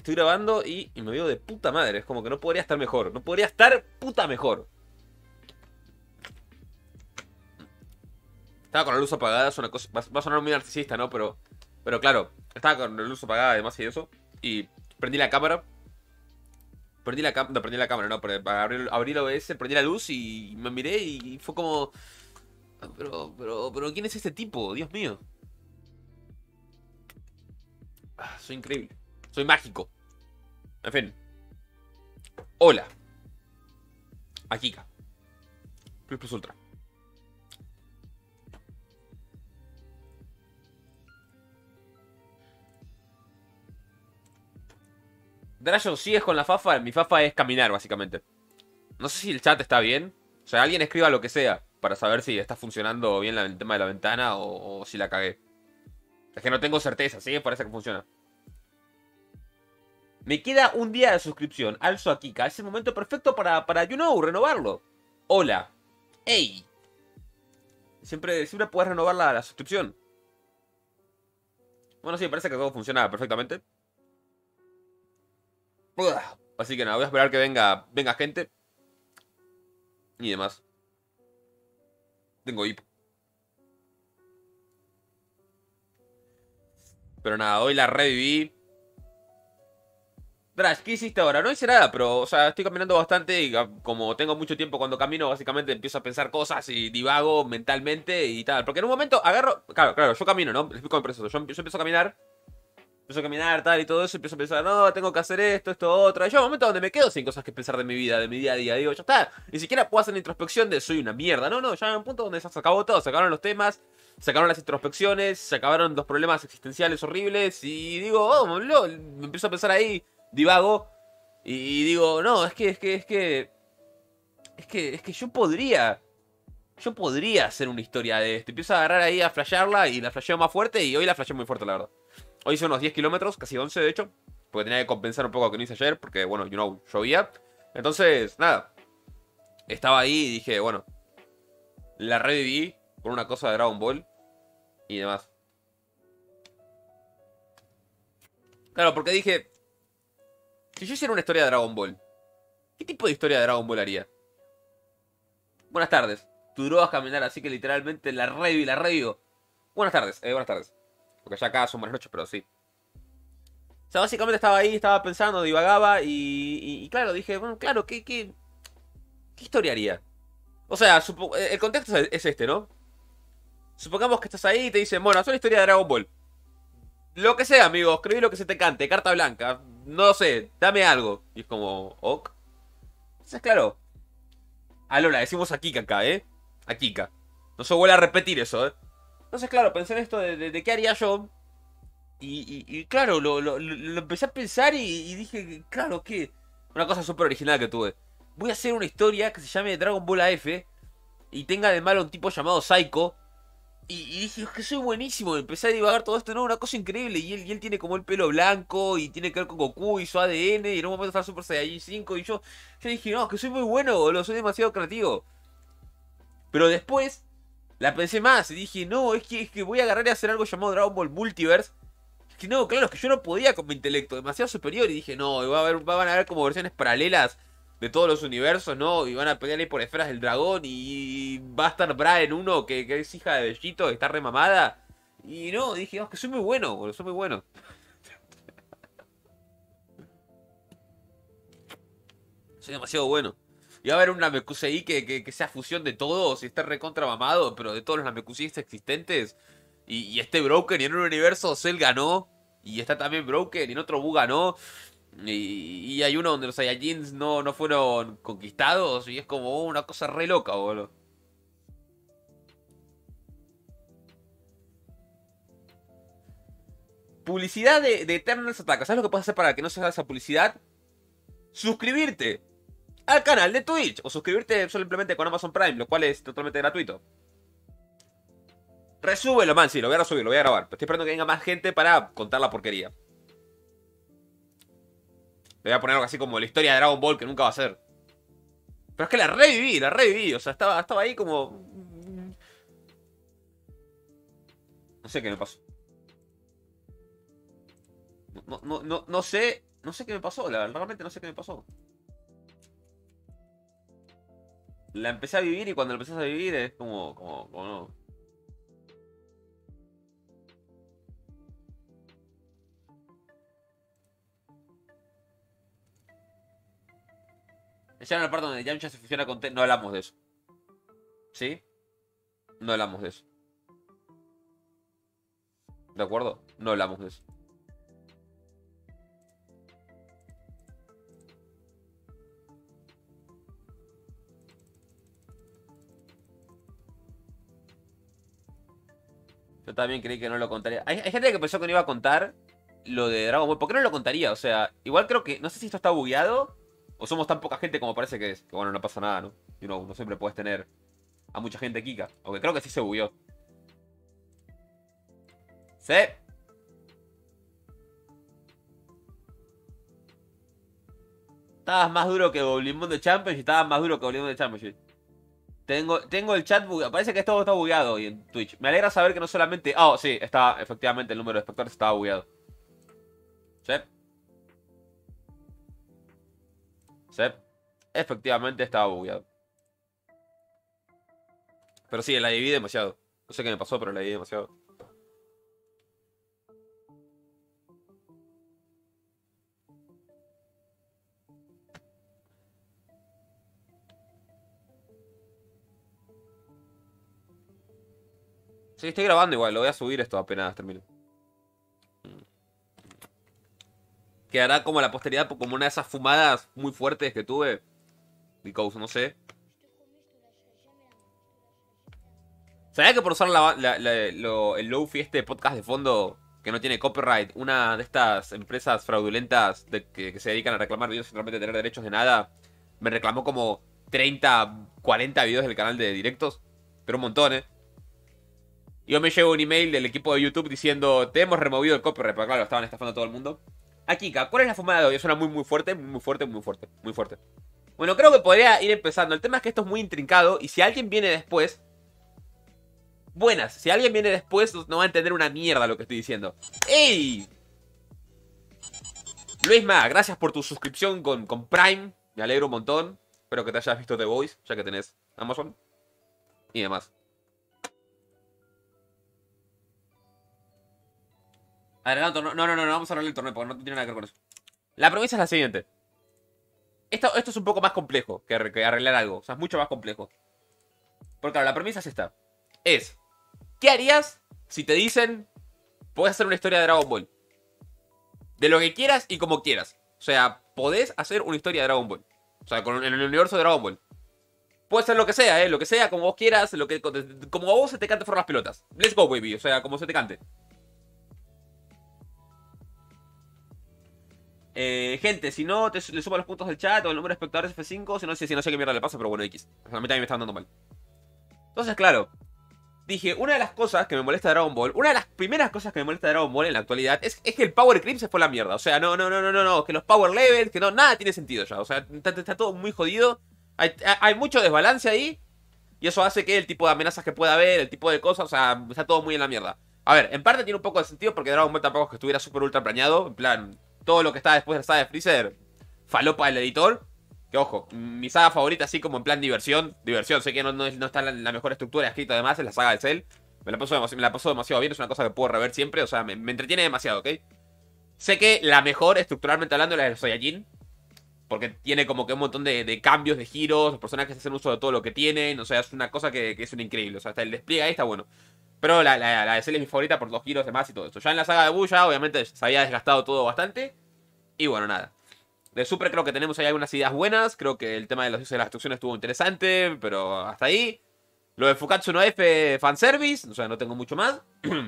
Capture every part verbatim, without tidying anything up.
estoy grabando y, y me veo de puta madre. Es como que no podría estar mejor. No podría estar puta mejor. Estaba con la luz apagada, es una cosa. Va, va a sonar muy narcisista, ¿no? Pero. Pero claro, estaba con la luz apagada además y eso. Y prendí la cámara. Prendí la cámara. No, prendí la cámara, no. Pero abrí, abrí el O B S, prendí la luz y me miré y fue como. Pero, pero, pero, ¿quién es este tipo? Dios mío. Ah, soy increíble. Soy mágico. En fin. Hola. Akika. Plus Plus Ultra. Dragon, ¿sigues con la Fafa? Mi Fafa es caminar, básicamente. No sé si el chat está bien. O sea, alguien escriba lo que sea para saber si está funcionando bien el tema de la ventana o, o si la cagué. Es que no tengo certeza, ¿sí? Parece que funciona. Me queda un día de suscripción. Alzo a Kika. Es el momento perfecto para, para you know, renovarlo. Hola. Ey. Siempre, siempre puedes renovar la, la suscripción. Bueno, sí, parece que todo funciona perfectamente. Así que nada, voy a esperar que venga, venga gente. Y demás. Tengo hipo. Pero nada, hoy la reviví. Drash, ¿qué hiciste ahora? No hice nada, pero, o sea, estoy caminando bastante y como tengo mucho tiempo cuando camino, básicamente empiezo a pensar cosas y divago mentalmente y tal. Porque en un momento agarro... Claro, claro, yo camino, ¿no? Les explico el proceso. Yo, yo empiezo a caminar, empiezo a caminar, tal y todo eso, empiezo a pensar, no, tengo que hacer esto, esto, otro. Y yo, en un momento donde me quedo sin cosas que pensar de mi vida, de mi día a día, digo, ya está. Ni siquiera puedo hacer la introspección de soy una mierda. No, no, ya en un punto donde se acabó todo, se acabaron los temas. Se acabaron las introspecciones, se acabaron los problemas existenciales horribles y digo, oh, lol, me empiezo a pensar ahí, divago y digo, no, es que, es que, es que, es que, es que yo podría, yo podría hacer una historia de esto. Empiezo a agarrar ahí a flashearla y la flasheo más fuerte y hoy la flasheo muy fuerte, la verdad. Hoy hice unos diez kilómetros, casi once de hecho, porque tenía que compensar un poco lo que no hice ayer, porque bueno, you know, llovía. Entonces, nada, estaba ahí y dije, bueno, la reviví por una cosa de Dragon Ball y demás. Claro, porque dije, si yo hiciera una historia de Dragon Ball, ¿qué tipo de historia de Dragon Ball haría? Buenas tardes. Tu droga es caminar, así que literalmente la revivo y la revivo. Buenas tardes, eh, buenas tardes. Porque ya acá son buenas noches, pero sí. O sea, básicamente estaba ahí, estaba pensando, divagaba y, y, y claro, dije, bueno, claro, ¿qué, qué, qué historia haría? O sea, el contexto es este, ¿no? Supongamos que estás ahí y te dicen, bueno, es una historia de Dragon Ball. Lo que sea, amigo, escribí lo que se te cante, carta blanca, no sé, dame algo. Y es como, ok. Entonces, claro, a Lola, decimos a Kika acá, ¿eh? A Kika. No se vuelve a repetir eso, ¿eh? Entonces, claro, pensé en esto de, de, de qué haría yo. Y, y, y claro, lo, lo, lo, empecé a pensar y, y dije, claro, que una cosa súper original que tuve. Voy a hacer una historia que se llame Dragon Ball A F y tenga de malo un tipo llamado Psycho. Y, y dije, es que soy buenísimo. Empecé a divagar todo esto, no, una cosa increíble. Y él, y él tiene como el pelo blanco y tiene que ver con Goku y su A D N. Y en un momento está Super Saiyajin cinco. Y yo, yo dije, no, es que soy muy bueno, boludo, soy demasiado creativo. Pero después la pensé más y dije, no, es que, es que voy a agarrar y hacer algo llamado Dragon Ball Multiverse. Es que no, claro, es que yo no podía con mi intelecto, demasiado superior. Y dije, no, va a haber, van a haber como versiones paralelas de todos los universos, ¿no? Y van a pelear ahí por esferas del dragón. Y va a estar Bra en uno que, que es hija de Bellito, que está remamada. Y no, dije, no, es que soy muy bueno, boludo, soy muy bueno. Soy demasiado bueno. Y va a haber un Namekusei que, que, que sea fusión de todos y esté recontra mamado, pero de todos los Namekusei existentes. Y, y esté Broken y en un universo Cell ganó. Y está también Broken y en otro Buu ganó. Y, y hay uno donde los Saiyajins no, no fueron conquistados. Y es como una cosa re loca, boludo. Publicidad de, de Eternals Attack. ¿Sabes lo que puedes hacer para que no se haga esa publicidad? Suscribirte al canal de Twitch. O suscribirte simplemente con Amazon Prime, lo cual es totalmente gratuito. Resúbelo, man, sí, lo voy a resubir, lo voy a grabar. Estoy esperando que venga más gente para contar la porquería. Le voy a poner algo así como la historia de Dragon Ball que nunca va a ser. Pero es que la reviví, la reviví. O sea, estaba, estaba ahí como... No sé qué me pasó. No, no, no, no sé. No sé qué me pasó, la, realmente no sé qué me pasó. La empecé a vivir y cuando la empezás a vivir es como. como, como no. Ya en la parte donde Yamcha se fusiona con T, no hablamos de eso. ¿Sí? No hablamos de eso. ¿De acuerdo? No hablamos de eso. Yo también creí que no lo contaría. Hay, hay gente que pensó que no iba a contar lo de Dragon Ball. ¿Por qué no lo contaría? O sea, igual creo que. No sé si esto está bugueado. O somos tan poca gente como parece que es. Que bueno, no pasa nada, ¿no? Y no, no siempre puedes tener a mucha gente Kika. Aunque creo que sí se bugueó. Sí. Estabas más duro que Goblin de Champions y estabas más duro que Goblin de Champions. Tengo, tengo el chat bugueado. Parece que todo está bugueado hoy en Twitch. Me alegra saber que no solamente. Ah, oh, sí, está. Efectivamente, el número de espectadores estaba bugueado. Sí. Sí. Efectivamente estaba bugueado. Pero sí, la dividí demasiado. No sé qué me pasó, pero la dividí demasiado. Sí, estoy grabando igual. Lo voy a subir esto apenas termine. Quedará como la posteridad, como una de esas fumadas muy fuertes que tuve. Because, no sé. ¿Sabía que por usar la, la, la, lo, el Lofi, este podcast de fondo que no tiene copyright, una de estas empresas fraudulentas de, que, que se dedican a reclamar videos sin realmente tener derechos de nada, me reclamó como treinta, cuarenta videos del canal de directos? Pero un montón, ¿eh? Y yo me llevo un email del equipo de YouTube diciendo, te hemos removido el copyright, pero claro, estaban estafando a todo el mundo. Aquí, ¿cuál es la fumada de hoy? Suena muy, muy fuerte, muy fuerte, muy fuerte, muy fuerte. Bueno, creo que podría ir empezando. El tema es que esto es muy intrincado y si alguien viene después... Buenas, si alguien viene después no va a entender una mierda lo que estoy diciendo. ¡Ey! Luisma, gracias por tu suscripción con, con Prime. Me alegro un montón. Espero que te hayas visto The Voice, ya que tenés Amazon. Y demás. Adelanto, no, no, no, no, vamos a hablar del torneo porque no tiene nada que ver con eso. La premisa es la siguiente. Esto, esto es un poco más complejo que, que arreglar algo. O sea, es mucho más complejo. Porque claro, la premisa es esta. Es, ¿qué harías si te dicen, podés hacer una historia de Dragon Ball? De lo que quieras y como quieras. O sea, podés hacer una historia de Dragon Ball. O sea, con, en el universo de Dragon Ball. Puede ser lo que sea, ¿eh? Lo que sea, como vos quieras, lo que, como a vos se te cante fuera las pelotas. Let's go, baby. O sea, como se te cante. Eh, gente, si no, te, le sumo los puntos del chat o el número de espectadores F cinco. Si no sé, si no sé qué mierda le pasa, pero bueno, X. Realmente a mí me están dando mal. Entonces, claro. Dije, una de las cosas que me molesta de Dragon Ball, una de las primeras cosas que me molesta de Dragon Ball en la actualidad es, es que el Power Creep se fue a la mierda. O sea, no, no, no, no, no, no, que los Power Levels, que no, nada tiene sentido ya. O sea, está, está todo muy jodido. Hay, hay mucho desbalance ahí. Y eso hace que el tipo de amenazas que pueda haber, el tipo de cosas, o sea, está todo muy en la mierda. A ver, en parte tiene un poco de sentido porque Dragon Ball tampoco es que estuviera súper ultra planeado. En plan, todo lo que está después de la saga de Freezer, falopa del editor. Que ojo, mi saga favorita, así como en plan diversión. Diversión, sé que no, no, no está en la, la mejor estructura escrita además, es la saga de Cell. Me la, paso me la paso demasiado bien, es una cosa que puedo rever siempre, o sea, me, me entretiene demasiado, ¿ok? Sé que la mejor, estructuralmente hablando, es la de Saiyajin. Porque tiene como que un montón de, de cambios, de giros, los personajes hacen uso de todo lo que tienen, o sea, es una cosa que, que es un increíble, o sea, hasta el despliegue ahí está bueno. Pero la, la, la de Cell es mi favorita por los giros, demás y todo eso. Ya en la saga de Buu ya, obviamente, se había desgastado todo bastante. Y bueno, nada. De Super creo que tenemos ahí algunas ideas buenas. Creo que el tema de los dioses de la destrucción estuvo interesante, pero hasta ahí. Lo de Fukatsu no F, fanservice, o sea, no tengo mucho más.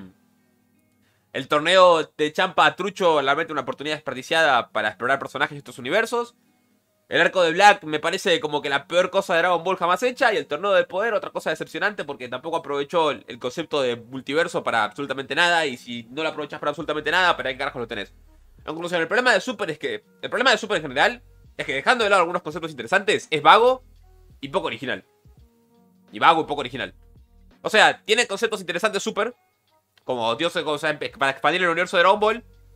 El torneo de Champa Trucho, realmente una oportunidad desperdiciada para explorar personajes de estos universos. El arco de Black me parece como que la peor cosa de Dragon Ball jamás hecha. Y el torneo del poder, otra cosa decepcionante porque tampoco aprovechó el, el concepto de multiverso para absolutamente nada. Y si no lo aprovechas para absolutamente nada, ¿para qué carajos lo tenés? En conclusión, el problema de Super es que... El problema de Super en general es que dejando de lado algunos conceptos interesantes, es vago y poco original. Y vago y poco original. O sea, tiene conceptos interesantes Super, como Dios, o sea, para expandir el universo de Dragon Ball.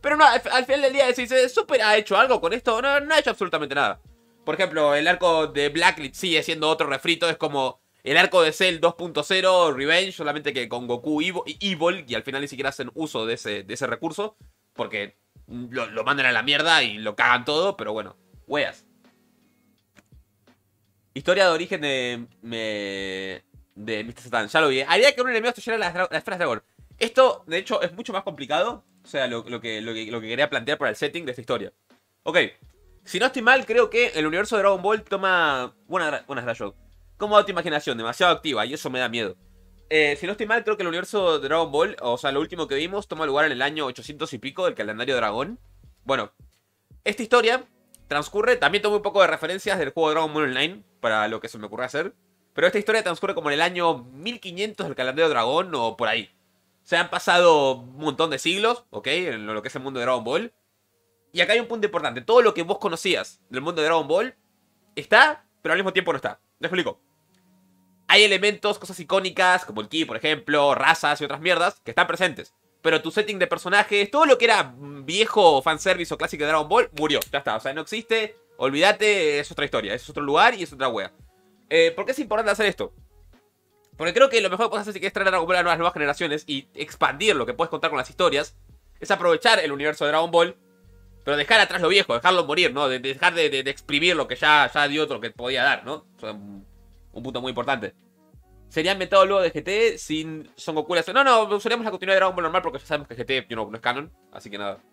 Pero no, al, al final del día decís, ¿Super ha hecho algo con esto? No, no ha hecho absolutamente nada. Por ejemplo, el arco de Blacklit sigue siendo otro refrito. Es como el arco de Cell dos punto cero, Revenge, solamente que con Goku Evil, Evil y al final ni siquiera hacen uso de ese, de ese recurso. Porque lo, lo mandan a la mierda y lo cagan todo, pero bueno, weas. Historia de origen de... Me, de mister Satan, ya lo vi. Haría que un enemigo destruyera las, las esferas de dragón. Esto, de hecho, es mucho más complicado. O sea, lo, lo, que, lo, que, lo que quería plantear para el setting de esta historia. Ok. Si no estoy mal, creo que el universo de Dragon Ball toma... Buenas buena Show. Como tu imaginación, demasiado activa, y eso me da miedo. Eh, si no estoy mal, creo que el universo de Dragon Ball, o sea, lo último que vimos, toma lugar en el año ochocientos y pico del calendario Dragón. Bueno, esta historia transcurre... También tomo un poco de referencias del juego de Dragon Ball Online, para lo que se me ocurre hacer. Pero esta historia transcurre como en el año mil quinientos del calendario Dragón, o por ahí. Se han pasado un montón de siglos, ¿ok? En lo que es el mundo de Dragon Ball. Y acá hay un punto importante. Todo lo que vos conocías del mundo de Dragon Ball está, pero al mismo tiempo no está. ¿Me explico? Hay elementos, cosas icónicas, como el ki, por ejemplo, razas y otras mierdas, que están presentes. Pero tu setting de personajes, todo lo que era viejo fanservice o clásico de Dragon Ball, murió. Ya está, o sea, no existe. Olvídate, es otra historia. Es otro lugar y es otra wea. Eh, ¿Por qué es importante hacer esto? Porque creo que lo mejor que puedes hacer si quieres traer a Dragon Ball a las nuevas generaciones y expandir lo que puedes contar con las historias, es aprovechar el universo de Dragon Ball, pero dejar atrás lo viejo, dejarlo morir, ¿no? De, de dejar de, de, de exprimir lo que ya, ya dio lo que podía dar, ¿no? O sea, un, un punto muy importante. Sería inventado luego de G T sin Son Goku. No, no, usaríamos la continuidad de Dragon Ball normal porque ya sabemos que G T you know, no es canon, así que nada.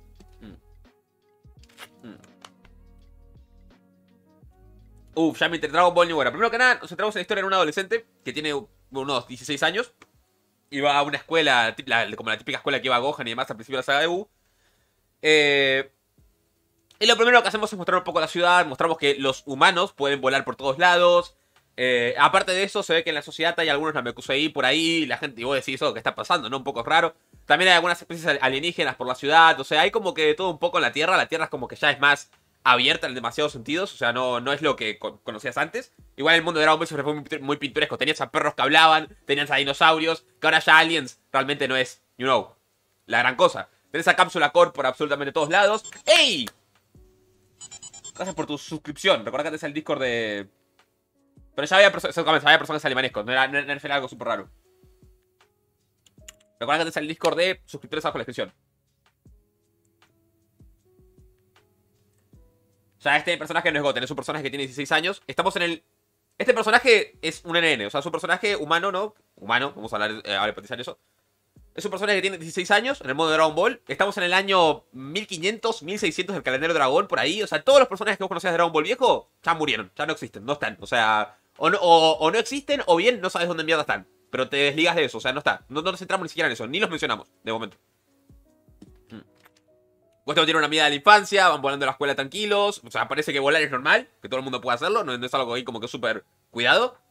Mm. Mm. Uf, ya me Dragon Ball New Era. Primero que nada, nos centramos en la historia de un adolescente que tiene unos dieciséis años. Iba a una escuela, como la típica escuela que iba a Gohan y demás al principio de la saga de Buu. Eh, y lo primero que hacemos es mostrar un poco la ciudad. Mostramos que los humanos pueden volar por todos lados. Eh, aparte de eso, se ve que en la sociedad hay algunos Namekusei por ahí. La gente, y vos decís, eso, ¿qué está pasando? ¿No? Un poco raro. También hay algunas especies alienígenas por la ciudad. O sea, hay como que todo un poco en la Tierra. La Tierra es como que ya es más abierta en demasiados sentidos. O sea, no, no es lo que con conocías antes. Igual el mundo de Dragon Ball siempre fue muy, muy pintoresco. Tenías a perros que hablaban, tenías a dinosaurios. Que ahora ya aliens realmente no es, you know, la gran cosa. Tenés a Cápsula Corp por absolutamente todos lados. ¡Ey! Gracias por tu suscripción. Recuerda que tenés el Discord de... Pero ya había, perso había personajes alemanescos. No era, no era algo súper raro. Recuerda que tenés el Discord de suscriptores abajo en la descripción. O sea, este personaje no es Goten, es un personaje que tiene dieciséis años. Estamos en el... Este personaje es un N N, o sea, es un personaje humano, ¿no? Humano, vamos a hablar, eh, a empatizar eso. Es un personaje que tiene dieciséis años en el modo de Dragon Ball. Estamos en el año mil quinientos, mil seiscientos del calendario Dragón, por ahí. O sea, todos los personajes que vos conocías de Dragon Ball viejo ya murieron, ya no existen, no están. O sea, o no, o, o no existen o bien no sabes dónde mierda están. Pero te desligas de eso, o sea, no está. No, no nos centramos ni siquiera en eso, ni los mencionamos, de momento. Cuesta tiene una amiga de la infancia, van volando a la escuela tranquilos. O sea, parece que volar es normal, que todo el mundo puede hacerlo. No, no es algo ahí como que súper cuidado.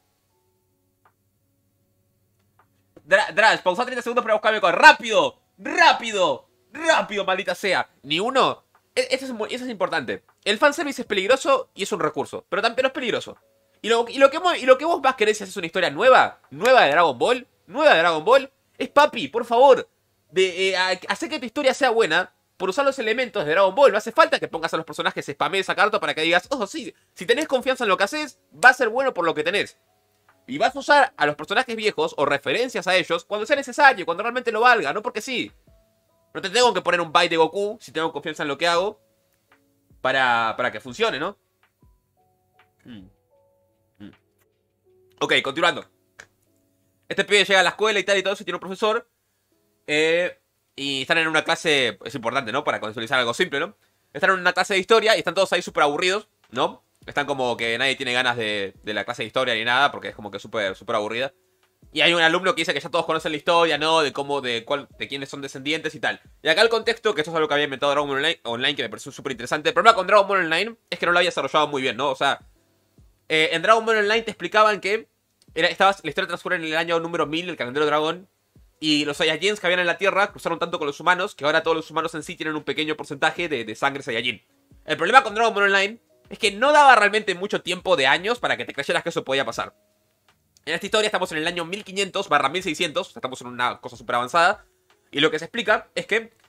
Dra Dras, pausa treinta segundos para buscarme con... ¡Rápido! ¡Rápido! ¡Rápido, maldita sea! Ni uno. E eso, es muy, eso es importante. El fanservice es peligroso y es un recurso. Pero también es peligroso. Y lo, y, lo que, y lo que vos más querés si haces una historia nueva, nueva de Dragon Ball, nueva de Dragon Ball, es papi, por favor, de eh, hacer que tu historia sea buena. Por usar los elementos de Dragon Ball, no hace falta que pongas a los personajes spamé esa carta para que digas, oh sí, si tenés confianza en lo que haces, va a ser bueno por lo que tenés. Y vas a usar a los personajes viejos o referencias a ellos cuando sea necesario, cuando realmente lo valga, no porque sí. No te tengo que poner un byte de Goku si tengo confianza en lo que hago para, para que funcione, ¿no? Hmm. Hmm. Ok, continuando. Este pibe llega a la escuela y tal y todo eso y tiene un profesor. Eh... Y están en una clase, es importante, ¿no? Para contextualizar algo simple, ¿no? Están en una clase de historia y están todos ahí súper aburridos, ¿no? Están como que nadie tiene ganas de, de la clase de historia ni nada, porque es como que súper súper aburrida. Y hay un alumno que dice que ya todos conocen la historia, ¿no? De cómo, de cuál, de quiénes son descendientes y tal. Y acá el contexto, que esto es algo que había inventado Dragon Ball Online, Online que me pareció súper interesante. El problema con Dragon Ball Online es que no lo había desarrollado muy bien, ¿no? O sea, eh, en Dragon Ball Online te explicaban que era, estaba, la historia transcurre en el año número mil del calendario Dragón. Y los Saiyajins que habían en la Tierra cruzaron tanto con los humanos que ahora todos los humanos en sí tienen un pequeño porcentaje de, de sangre Saiyajin. El problema con Dragon Ball Online es que no daba realmente mucho tiempo de años para que te creyeras que eso podía pasar. En esta historia estamos en el año mil quinientos barra mil seiscientos, estamos en una cosa súper avanzada. Y lo que se explica es que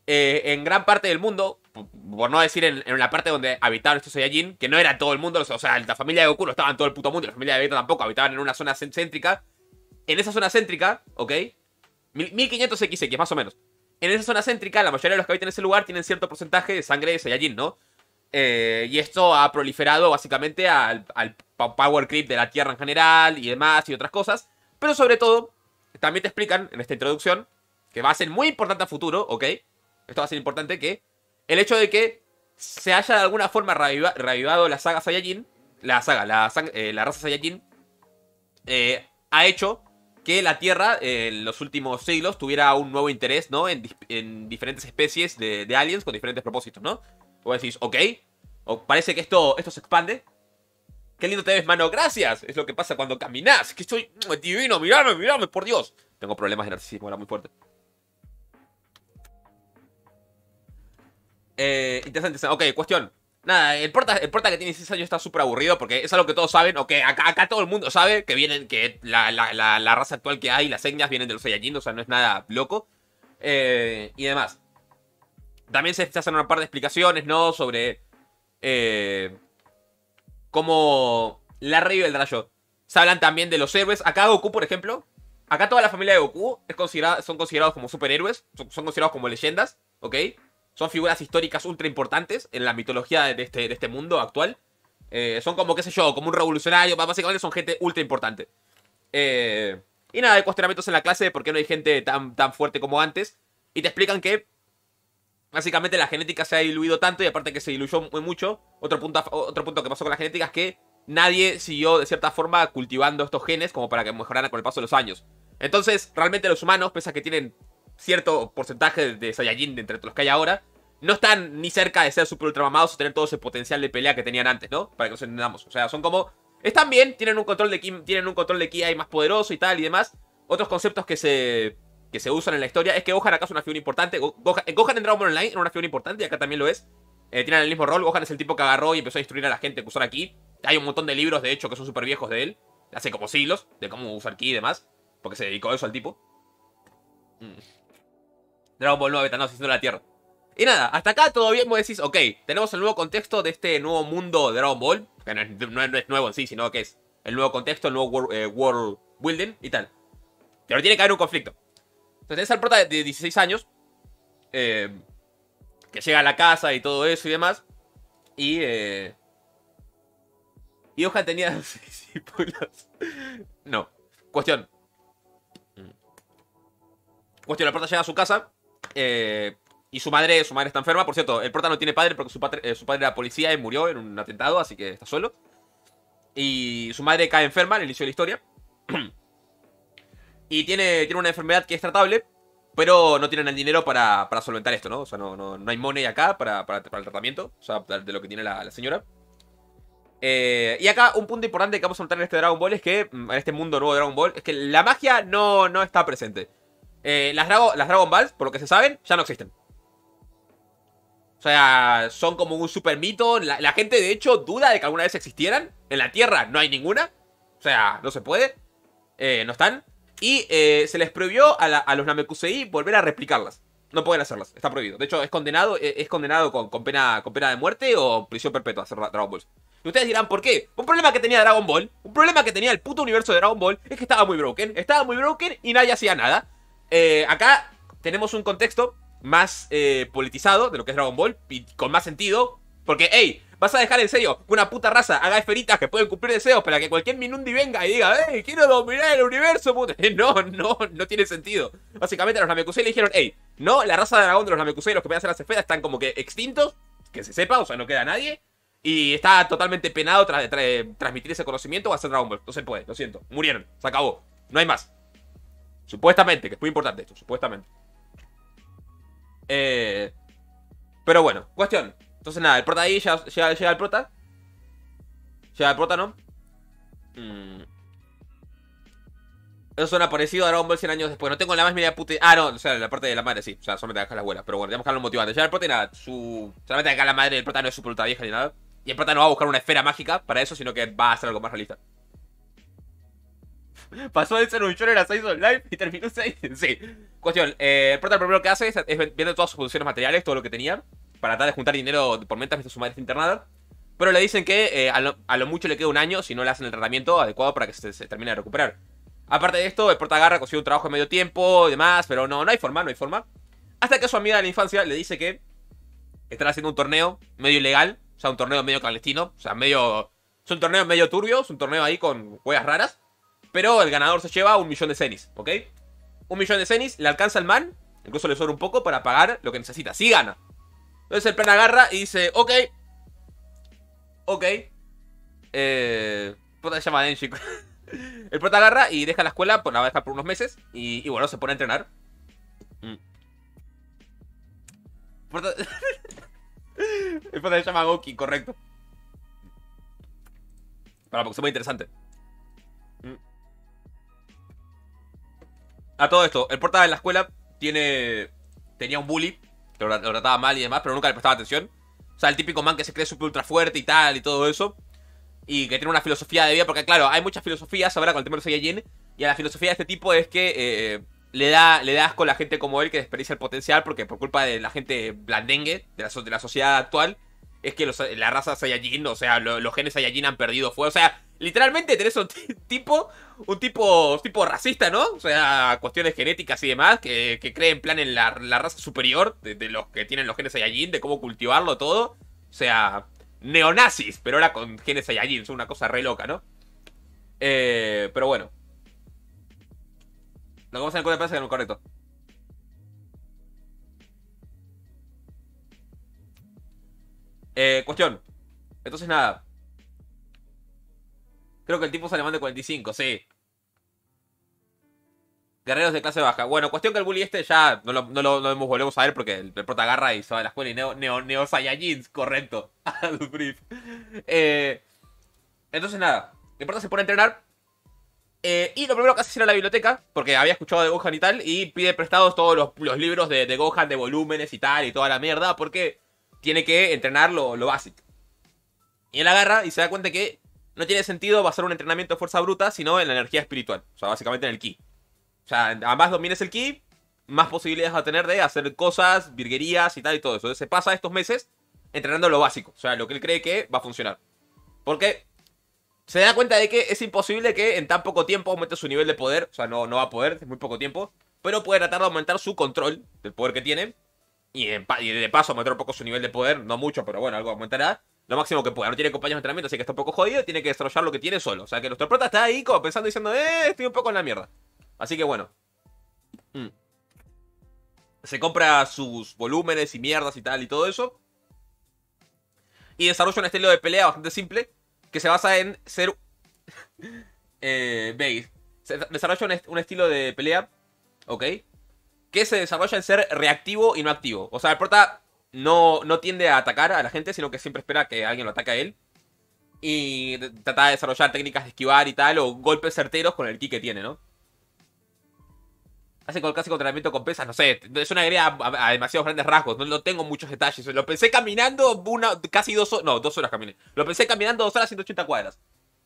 eh, en gran parte del mundo, por, por no decir en, en la parte donde habitaban estos Saiyajin, que no era todo el mundo, o sea, la familia de Goku no estaba en todo el puto mundo, y la familia de Vegeta tampoco, habitaban en una zona céntrica. En esa zona céntrica, ¿ok? mil quinientos equis equis, más o menos. En esa zona céntrica, la mayoría de los que habitan en ese lugar tienen cierto porcentaje de sangre de Saiyajin, ¿no? Eh, y esto ha proliferado básicamente al, al power creep de la Tierra en general y demás y otras cosas. Pero sobre todo, también te explican en esta introducción, que va a ser muy importante a futuro, ¿ok? Esto va a ser importante, que el hecho de que se haya de alguna forma reaviva, reavivado la saga Saiyajin, la saga, la, eh, la raza Saiyajin, eh, ha hecho que la Tierra eh, en los últimos siglos tuviera un nuevo interés, ¿no? En, en diferentes especies de, de aliens con diferentes propósitos, ¿no? Vos decís, ok, o parece que esto, esto se expande. Qué lindo te ves, mano, gracias. Es lo que pasa cuando caminas, que estoy divino, mirame, mirame, por Dios. Tengo problemas de narcisismo, era muy fuerte. Eh, interesante, ok, cuestión. Nada, el prota, el prota que tiene dieciséis años está súper aburrido porque es algo que todos saben. Ok, acá, acá todo el mundo sabe que vienen, que la, la, la, la raza actual que hay, las etnias vienen de los Saiyajin, o sea, no es nada loco. Eh, y demás. También se, se hacen una par de explicaciones, ¿no? Sobre eh, cómo la Rey y el Rayo. Se hablan también de los héroes. Acá Goku, por ejemplo. Acá toda la familia de Goku es considerada, son considerados como superhéroes. Son, son considerados como leyendas, ¿ok? Son figuras históricas ultra importantes en la mitología de este, de este mundo actual. Eh, son como, qué sé yo, como un revolucionario. Básicamente son gente ultra importante. Eh, y nada, hay cuestionamientos en la clase de por qué no hay gente tan, tan fuerte como antes. Y te explican que básicamente la genética se ha diluido tanto y aparte que se diluyó muy mucho. Otro punto, otro punto que pasó con la genética es que nadie siguió de cierta forma cultivando estos genes como para que mejoraran con el paso de los años. Entonces, realmente los humanos, pese a que tienen cierto porcentaje de Saiyajin de entre los que hay ahora, no están ni cerca de ser super ultra mamados o tener todo ese potencial de pelea que tenían antes, ¿no? Para que nos entendamos. O sea, son como... Están bien, tienen un control de ki, tienen un control de ki ahí más poderoso y tal y demás. Otros conceptos que se... que se usan en la historia es que Gohan acá es una figura importante. Gohan, Gohan en Dragon Ball Online era una figura importante y acá también lo es. Eh, tienen el mismo rol. Gohan es el tipo que agarró y empezó a instruir a la gente que usara ki. Hay un montón de libros, de hecho, que son súper viejos de él. Hace como siglos, de cómo usar ki y demás. Porque se dedicó a eso al tipo. Mm. Dragon Ball nueve, no, haciendo la Tierra. Y nada, hasta acá todo bien, vos decís, ok, tenemos el nuevo contexto de este nuevo mundo de Dragon Ball. Que no es, no es, no es nuevo en sí, sino que es el nuevo contexto, el nuevo world, eh, world building y tal. Pero tiene que haber un conflicto. Entonces tenés al prota de dieciséis años. Eh, que llega a la casa y todo eso y demás. Y eh... Y Gohan tenía dos discípulos. No. Cuestión. Cuestión, el prota llega a su casa. Eh, y su madre, su madre está enferma. Por cierto, el prota no tiene padre porque su padre, eh, su padre era policía y murió en un atentado, así que está solo. Y su madre cae enferma al inicio de la historia. Y tiene, tiene una enfermedad que es tratable, pero no tienen el dinero para, para solventar esto, ¿no? O sea, no, no, no hay money acá para, para, para el tratamiento. O sea, de lo que tiene la, la señora. Eh, y acá un punto importante que vamos a notar en este Dragon Ball es que, en este mundo nuevo de Dragon Ball, es que la magia no, no está presente. Eh, las, Drago, las Dragon Balls, por lo que se saben, ya no existen. O sea, son como un super mito. La, la gente, de hecho, duda de que alguna vez existieran. En la Tierra no hay ninguna. O sea, no se puede. Eh, no están. Y eh, se les prohibió a, la, a los Namekusei volver a replicarlas. No pueden hacerlas, está prohibido. De hecho, es condenado, es condenado con, con, pena, con pena de muerte o prisión perpetua a hacer Dragon Balls. Y ustedes dirán, ¿por qué? Un problema que tenía Dragon Ball, un problema que tenía el puto universo de Dragon Ball, es que estaba muy broken. Estaba muy broken y nadie hacía nada. Eh, acá tenemos un contexto más eh, politizado de lo que es Dragon Ball y con más sentido. Porque, hey, ¿vas a dejar en serio que una puta raza haga esferitas que pueden cumplir deseos para que cualquier Minundi venga y diga, hey, quiero dominar el universo, puta? No, no, no tiene sentido. Básicamente los Namekusei le dijeron, hey, no, la raza de dragón de los Namekusei, los que pueden hacer las esferas, están como que extintos, que se sepa, o sea, no queda nadie. Y está totalmente penado tra tra transmitir ese conocimiento o hacer Dragon Ball. No se puede, lo siento, murieron, se acabó, no hay más. Supuestamente, que es muy importante esto, supuestamente. Eh... Pero bueno, cuestión. Entonces nada, el prota ahí llega, llega, llega el prota. Llega el prota, ¿no? Mm. Eso suena parecido a Dragon Ball cien años después. No tengo la más media puta... Ah, no, o sea, la parte de la madre sí. O sea, solamente dejar la abuela. Pero bueno, tenemos que hablar motivante. Llega el prota y nada, su... Solamente acá la madre del prota no es su puta vieja ni nada. Y el prota no va a buscar una esfera mágica para eso, sino que va a hacer algo más realista. Pasó de ser un shonen a seis online y terminó seis. Sí. Cuestión, eh, el prota lo primero que hace es, es vender todas sus posiciones materiales, todo lo que tenía, para tratar de juntar dinero por mientras mientras su madre está internada. Pero le dicen que eh, a, lo, a, lo, mucho le queda un año si no le hacen el tratamiento adecuado para que se, se termine de recuperar. Aparte de esto, el prota agarra, consigue un trabajo de medio tiempo y demás, pero no, no hay forma, no hay forma. Hasta que su amiga de la infancia le dice que están haciendo un torneo medio ilegal, o sea, un torneo medio clandestino, o sea, medio... Es un torneo medio turbio, es un torneo ahí con huellas raras. Pero el ganador se lleva un millón de cenis, ¿ok? Un millón de cenis, le alcanza al man, incluso le sobra un poco para pagar lo que necesita. Sí gana. Entonces el plan agarra y dice, ok. Ok. Eh... Prota se llama Denshi. El prota agarra y deja la escuela, pues la va a dejar por unos meses. Y, y bueno, se pone a entrenar. Mm. Prota... El prota se llama Goki, correcto. Para, porque es muy interesante. Mm. A todo esto, el prota de la escuela tiene... Tenía un bully, que lo, lo trataba mal y demás, pero nunca le prestaba atención. O sea, el típico man que se cree súper ultra fuerte y tal y todo eso. Y que tiene una filosofía de vida, porque claro, hay muchas filosofías ahora con el tema de los Saiyajin. Y a la filosofía de este tipo es que eh, le, da, le da asco a la gente como él que desperdicia el potencial, porque por culpa de la gente blandengue de la, de la sociedad actual, es que los, la raza Saiyajin, o sea, lo, los genes Saiyajin han perdido fuego. O sea, literalmente tenés un tipo, un tipo, un tipo racista, ¿no? O sea, cuestiones genéticas y demás, que, que cree en plan en la, la raza superior de, de los que tienen los genes Saiyajin, de cómo cultivarlo todo. O sea, neonazis, pero ahora con genes Saiyajin, es una cosa re loca, ¿no? Eh, pero bueno. Lo que vamos a hacer en el prensa es lo correcto. Eh, cuestión. Entonces nada. Creo que el tipo es alemán de cuarenta y cinco, sí. Guerreros de clase baja. Bueno, cuestión que el bully este ya no lo, no lo, no lo volvemos a ver porque el, el prota agarra y se va a la escuela y neo, neo, neo Saiyajins, correcto. Al brief. Eh, entonces nada. El prota se pone a entrenar. Eh, y lo primero que hace es ir a la biblioteca, porque había escuchado de Gohan y tal, y pide prestados todos los, los libros de, de Gohan, de volúmenes y tal, y toda la mierda, porque tiene que entrenar lo, lo básico. Y él agarra y se da cuenta que no tiene sentido basar un entrenamiento de fuerza bruta, sino en la energía espiritual. O sea, básicamente en el ki. O sea, a más domines el ki, más posibilidades va a tener de hacer cosas, virguerías y tal y todo eso. Entonces se pasa estos meses entrenando lo básico. O sea, lo que él cree que va a funcionar. Porque se da cuenta de que es imposible que en tan poco tiempo aumente su nivel de poder. O sea, no, no va a poder, es muy poco tiempo. Pero puede tratar de aumentar su control del poder que tiene. Y, en, y de paso aumentar un poco su nivel de poder. No mucho, pero bueno, algo aumentará. Lo máximo que pueda. No tiene compañeros de entrenamiento, así que está un poco jodido. Tiene que desarrollar lo que tiene solo. O sea, que nuestro prota está ahí como pensando diciendo, eh, estoy un poco en la mierda. Así que bueno. Mm. Se compra sus volúmenes y mierdas y tal y todo eso. Y desarrolla un estilo de pelea bastante simple. Que se basa en ser... eh, veis. Se desarrolla un, est un estilo de pelea. Ok. Que se desarrolla en ser reactivo y no activo. O sea, el prota no, no tiende a atacar a la gente, sino que siempre espera que alguien lo ataque a él. Y trata de desarrollar técnicas de esquivar y tal, o golpes certeros con el ki que tiene, ¿no? Hace casi entrenamiento con pesas, no sé. Es una idea a, a demasiados grandes rasgos. No, no tengo muchos detalles. Lo pensé caminando una, casi dos horas. No, dos horas caminé. Lo pensé caminando dos horas ciento ochenta cuadras.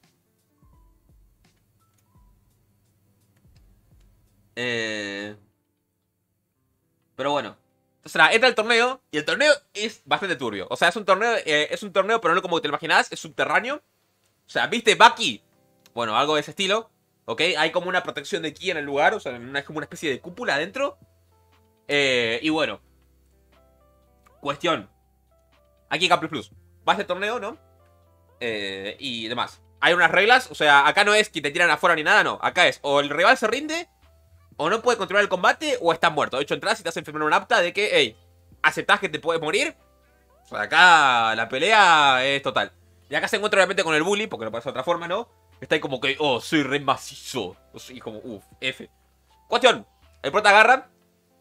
Eh... Pero bueno. Entonces nada, entra el torneo. Y el torneo es bastante turbio. O sea, es un torneo, eh, es un torneo, pero no como te lo imaginabas. Es subterráneo. O sea, ¿viste Baki? Bueno, algo de ese estilo. ¿Ok? Hay como una protección de ki en el lugar. O sea, es como una especie de cúpula adentro. Eh, y bueno. Cuestión. Aquí en K plus plus. Va este torneo, ¿no? Eh, y demás. Hay unas reglas. O sea, acá no es que te tiran afuera ni nada, no. Acá es o el rival se rinde, o no puede controlar el combate, o está muerto. De hecho, entras y te hacen firmar una apta de que, hey, aceptás que te puedes morir. O sea, acá la pelea es total. Y acá se encuentra obviamente con el bully, porque no puede ser de otra forma, ¿no? Está ahí como que, oh, soy re macizo. Y como, uff, F. Cuestión. El prota agarra.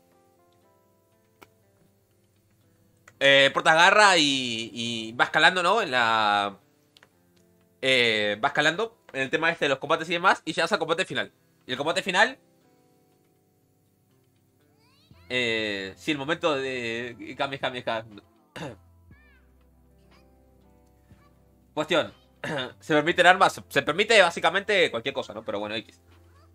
Eh, el prota agarra y, y va escalando, ¿no? En la... Eh, va escalando en el tema este de los combates y demás. Y llegas al combate final. Y el combate final... Eh, sí, el momento de... Kame, kame, kame. Cuestión. Se permiten armas. Se permite básicamente cualquier cosa, ¿no? Pero bueno, X.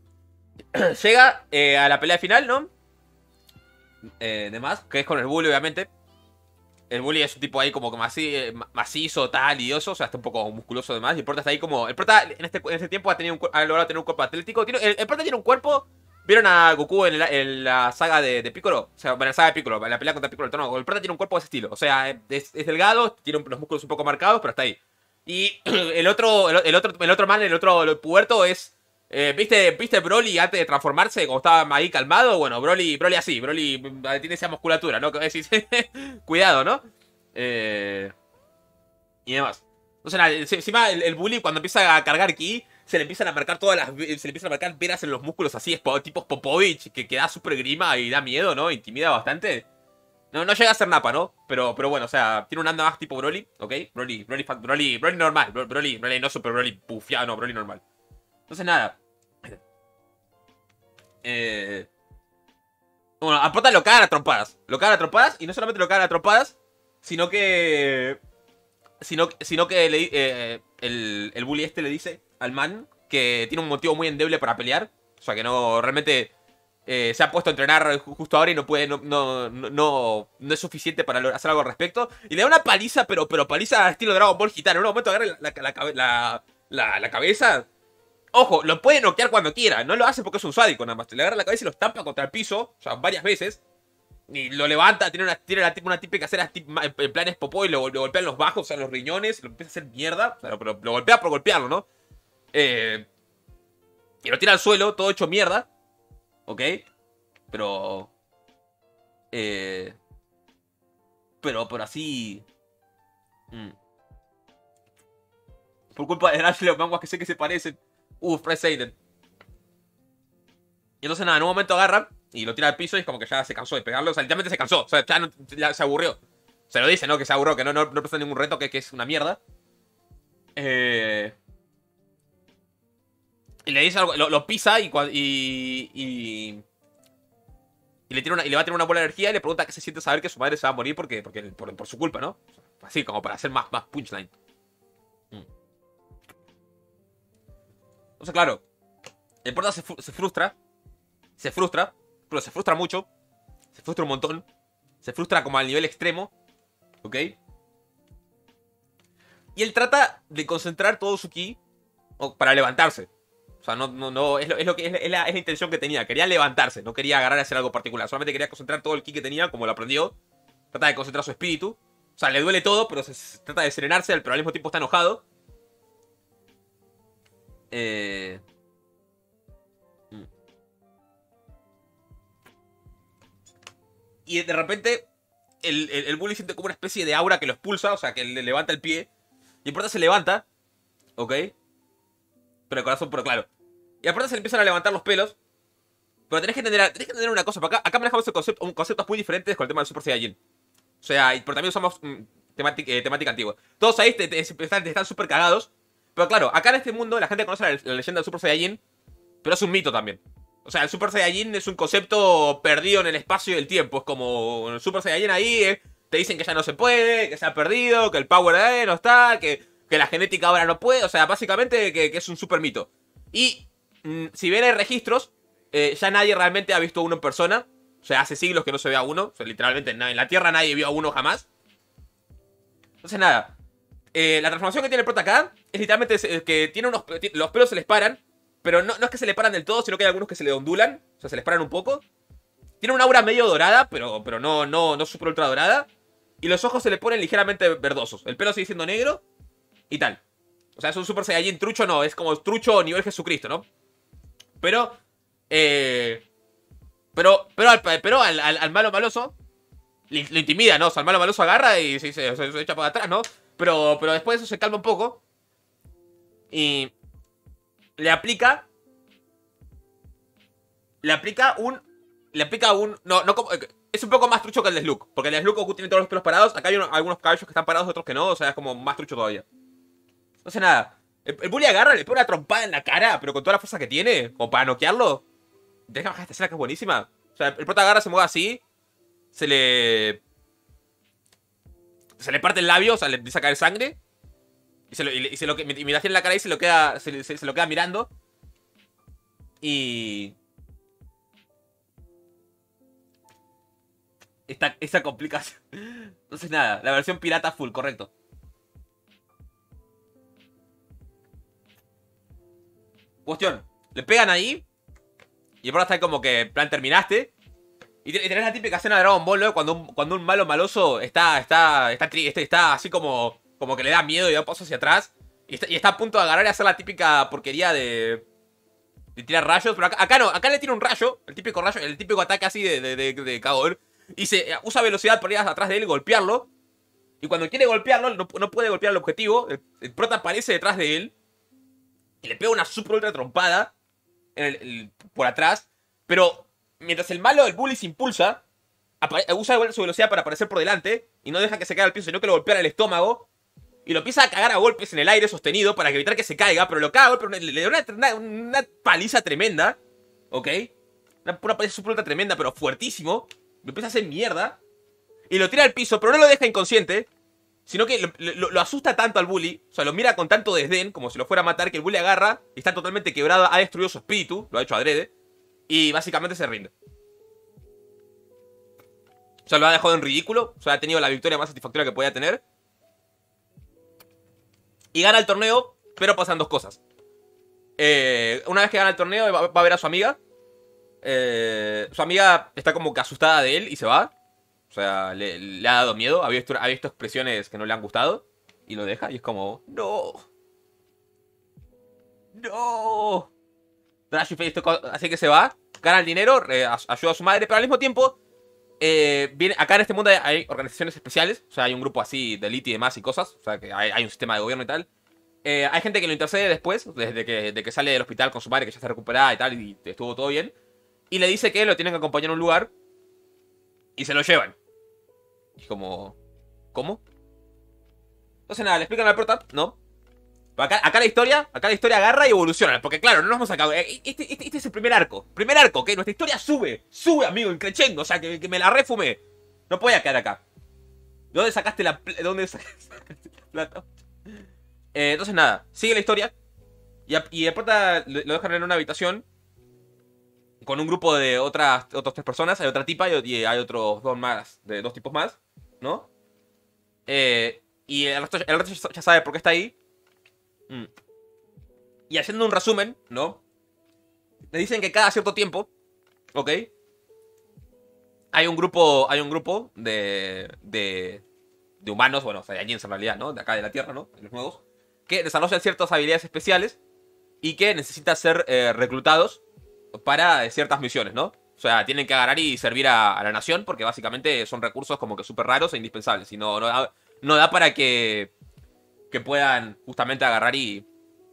Llega eh, a la pelea final, ¿no? Eh, demás, que es con el Bully, obviamente. El Bully es un tipo ahí como que maci eh, macizo, tal, y oso, o sea, está un poco musculoso además. Y el Prota está ahí como... El Prota en este, en este tiempo ha, tenido un, ha logrado tener un cuerpo atlético. Tiene, el, el Prota tiene un cuerpo... ¿Vieron a Goku en la, en la saga de, de Piccolo? O sea, en la saga de Piccolo, en la pelea contra Piccolo. No, el Prota tiene un cuerpo de ese estilo. O sea, es, es delgado, tiene los músculos un poco marcados, pero está ahí. Y el otro, el, el otro, el otro man, el otro el puerto es... Eh, ¿viste, ¿Viste Broly antes de transformarse? Como estaba ahí calmado. Bueno, Broly, Broly así. Broly tiene esa musculatura, ¿no? Cuidado, ¿no? Eh, y demás. Entonces, nada, encima el, el Bully cuando empieza a cargar ki, se le empiezan a marcar todas las... Se le empiezan a marcar venas en los músculos así, tipos Popovich, que, que da súper grima y da miedo, ¿no? Intimida bastante. No, no llega a ser Napa, ¿no? Pero, pero bueno, o sea, tiene un anda más tipo Broly, ¿ok? Broly, Broly, Broly, Broly normal. Broly, Broly, no super Broly bufiado, no, Broly normal. Entonces, nada. Eh... Bueno, a Prota lo cagan a trompadas. Lo cagan a trompadas, y no solamente lo cagan a trompadas, sino que... Sino, sino que le, eh, el, el Bully este le dice al man que tiene un motivo muy endeble para pelear. O sea, que no, realmente eh, se ha puesto a entrenar justo ahora y no puede, no, no, no, no, no es suficiente para hacer algo al respecto. Y le da una paliza, pero, pero paliza estilo Dragon Ball gitano. En un momento agarra la, la, la, la, la cabeza. Ojo, lo puede noquear cuando quiera. No lo hace porque es un sádico nada más. Le agarra la cabeza y lo estampa contra el piso. O sea, varias veces. Y lo levanta, tiene una, tiene la, una típica hacer en planes popó y lo, lo golpea en los bajos, o sea, en los riñones, lo empieza a hacer mierda, pero, pero lo golpea por golpearlo, ¿no? Eh, y lo tira al suelo, todo hecho mierda, ¿ok? Pero... Eh, pero por así... Mm, por culpa de Ashley los manguas que sé que se parecen. Uf, Fresh Aiden. Y entonces nada, en un momento agarra y lo tira al piso y es como que ya se cansó de pegarlo. O sea, literalmente se cansó. O sea, ya, no, ya se aburrió. Se lo dice, ¿no? Que se aburrió, que no, no, no presenta ningún reto, que, que es una mierda. Eh... Y le dice algo, lo, lo pisa y, y, y, y, le tira una, y le va a tener una bola de energía y le pregunta qué se siente saber que su madre se va a morir porque, porque, por, por su culpa, ¿no? Así, como para hacer más, más punchline. Mm. Entonces, claro, el prota se, se frustra. Se frustra, pero se frustra mucho. Se frustra un montón. Se frustra como al nivel extremo. ¿Ok? Y él trata de concentrar todo su ki para levantarse. O sea, no, no, no es, lo, es, lo que, es, la, es la intención que tenía. Quería levantarse, no quería agarrar a hacer algo particular. Solamente quería concentrar todo el ki que tenía, como lo aprendió. Trata de concentrar su espíritu. O sea, le duele todo, pero se, se trata de serenarse, pero al mismo tiempo está enojado. Eh... Y de repente, el, el, el Bully siente como una especie de aura que lo expulsa, o sea, que le levanta el pie. Y el prota se levanta, ¿ok? Pero el corazón, pero claro. Y al prota se le empiezan a levantar los pelos. Pero tenés que entender, tenés que entender una cosa. Acá, acá manejamos el concepto, un conceptos muy diferentes con el tema del Super Saiyajin. O sea, pero también usamos mm, temática, eh, temática antigua. Todos ahí te, te, te están súper cagados. Pero claro, acá en este mundo la gente conoce la, la leyenda del Super Saiyajin. Pero es un mito también. O sea, el Super Saiyajin es un concepto perdido en el espacio y el tiempo. Es como el Super Saiyajin ahí, eh, te dicen que ya no se puede, que se ha perdido, que el power eh, no está, que, que la genética ahora no puede. O sea, básicamente que, que es un super mito. Y mmm, si bien hay registros, eh, ya nadie realmente ha visto a uno en persona. O sea, hace siglos que no se ve a uno. O sea, literalmente en la Tierra nadie vio a uno jamás. Entonces nada, eh, la transformación que tiene el prota acá es literalmente es que tiene unos, los pelos se les paran. Pero no, no es que se le paran del todo, sino que hay algunos que se le ondulan. O sea, se les paran un poco. Tiene una aura medio dorada, pero, pero no, no, no super ultra dorada. Y los ojos se le ponen ligeramente verdosos. El pelo sigue siendo negro y tal. O sea, es un Super Saiyajin trucho, no. Es como trucho nivel Jesucristo, ¿no? Pero, eh... Pero, pero, al, pero al, al, al malo maloso lo intimida, ¿no? O sea, el malo maloso agarra y se, se, se, se echa para atrás, ¿no? Pero, pero después de eso se calma un poco. Y... Le aplica. Le aplica un. Le aplica un. No, no como. Es un poco más trucho que el de Slug. Porque el de Slug Goku tiene todos los pelos parados. Acá hay unos, algunos cabellos que están parados, otros que no. O sea, es como más trucho todavía. No sé nada. El, el Bully agarra, le pone una trompada en la cara, pero con toda la fuerza que tiene, como para noquearlo. Deja bajar esta escena que es buenísima. O sea, el prota agarra, se mueve así. Se le. Se le parte el labio, o sea, le empieza a caer sangre. Y se lo, y, y se lo y mira en la cara y se lo queda. Se, se, se lo queda mirando. Y. esta, esta complicación. Entonces nada, la versión pirata full, correcto. Cuestión, le pegan ahí. Y por ahora está como que, en plan, terminaste. Y tenés la típica escena de Dragon Ball, ¿no? Cuando un, cuando un malo maloso está, está, está, está, está así como, como que le da miedo y da pasos hacia atrás. Y está, y está a punto de agarrar y hacer la típica porquería de... de tirar rayos. Pero acá, acá no, acá le tira un rayo. El típico rayo, el típico ataque así de, de, de, de cagón. Y se usa velocidad para ir atrás de él y golpearlo. Y cuando quiere golpearlo, no, no puede golpear el objetivo. El, el prota aparece detrás de él. Y le pega una super ultra trompada. En el, el, por atrás. Pero mientras el malo, el bully, se impulsa, usa su velocidad para aparecer por delante. Y no deja que se caiga al piso, sino que lo golpea en el estómago. Y lo empieza a cagar a golpes en el aire sostenido para evitar que se caiga. Pero lo caga a golpes, le, le da una, una, una paliza tremenda. ¿Ok? Una, una paliza super ultra tremenda, pero fuertísimo. Lo empieza a hacer mierda. Y lo tira al piso, pero no lo deja inconsciente. Sino que lo, lo, lo asusta tanto al bully. O sea, lo mira con tanto desdén, como si lo fuera a matar, que el bully agarra y está totalmente quebrado. Ha destruido su espíritu, lo ha hecho adrede. Y básicamente se rinde. O sea, lo ha dejado en ridículo. O sea, ha tenido la victoria más satisfactoria que podía tener. Y gana el torneo, pero pasan dos cosas. Eh, una vez que gana el torneo, va, va a ver a su amiga. Eh, su amiga está como que asustada de él y se va. O sea, le, le ha dado miedo. Ha visto, ha visto expresiones que no le han gustado. Y lo deja y es como... ¡No! ¡No! Así que se va. Gana el dinero. Eh, ayuda a su madre. Pero al mismo tiempo... Eh, viene, acá en este mundo hay, hay organizaciones especiales. O sea, hay un grupo así de elite y demás y cosas. O sea, que hay, hay un sistema de gobierno y tal. Eh, hay gente que lo intercede después. Desde que, de que sale del hospital con su madre, que ya está recuperada y tal. Y estuvo todo bien. Y le dice que lo tienen que acompañar a un lugar. Y se lo llevan. Y como... ¿Cómo? Entonces nada, le explican al prota, ¿no? Acá, acá la historia, acá la historia agarra y evoluciona. Porque claro, no nos vamos a acabar. Este, este, este es el primer arco. Primer arco, ¿ok? Nuestra historia sube. Sube, amigo, increchendo. O sea, que, que me la refumé. No podía quedar acá. ¿De dónde sacaste la, ¿de dónde sacaste la plata? Eh, entonces nada, sigue la historia. Y, a, y el prota lo dejan en una habitación. Con un grupo de otras, otras tres personas. Hay otra tipa y, y hay otros dos más. De dos tipos más, ¿no? Eh, y el resto, el resto ya sabe por qué está ahí. Mm. Y haciendo un resumen, ¿no? Le dicen que cada cierto tiempo, ¿ok? Hay un grupo, hay un grupo de, de, de humanos, bueno, o sea, de aliens en realidad, ¿no? De acá de la Tierra, ¿no? De los nuevos. Que desarrollan ciertas habilidades especiales y que necesitan ser eh, reclutados para ciertas misiones, ¿no? O sea, tienen que agarrar y servir a, a la nación porque básicamente son recursos como que súper raros e indispensables. Y no, no, da, no da para que, que puedan justamente agarrar y,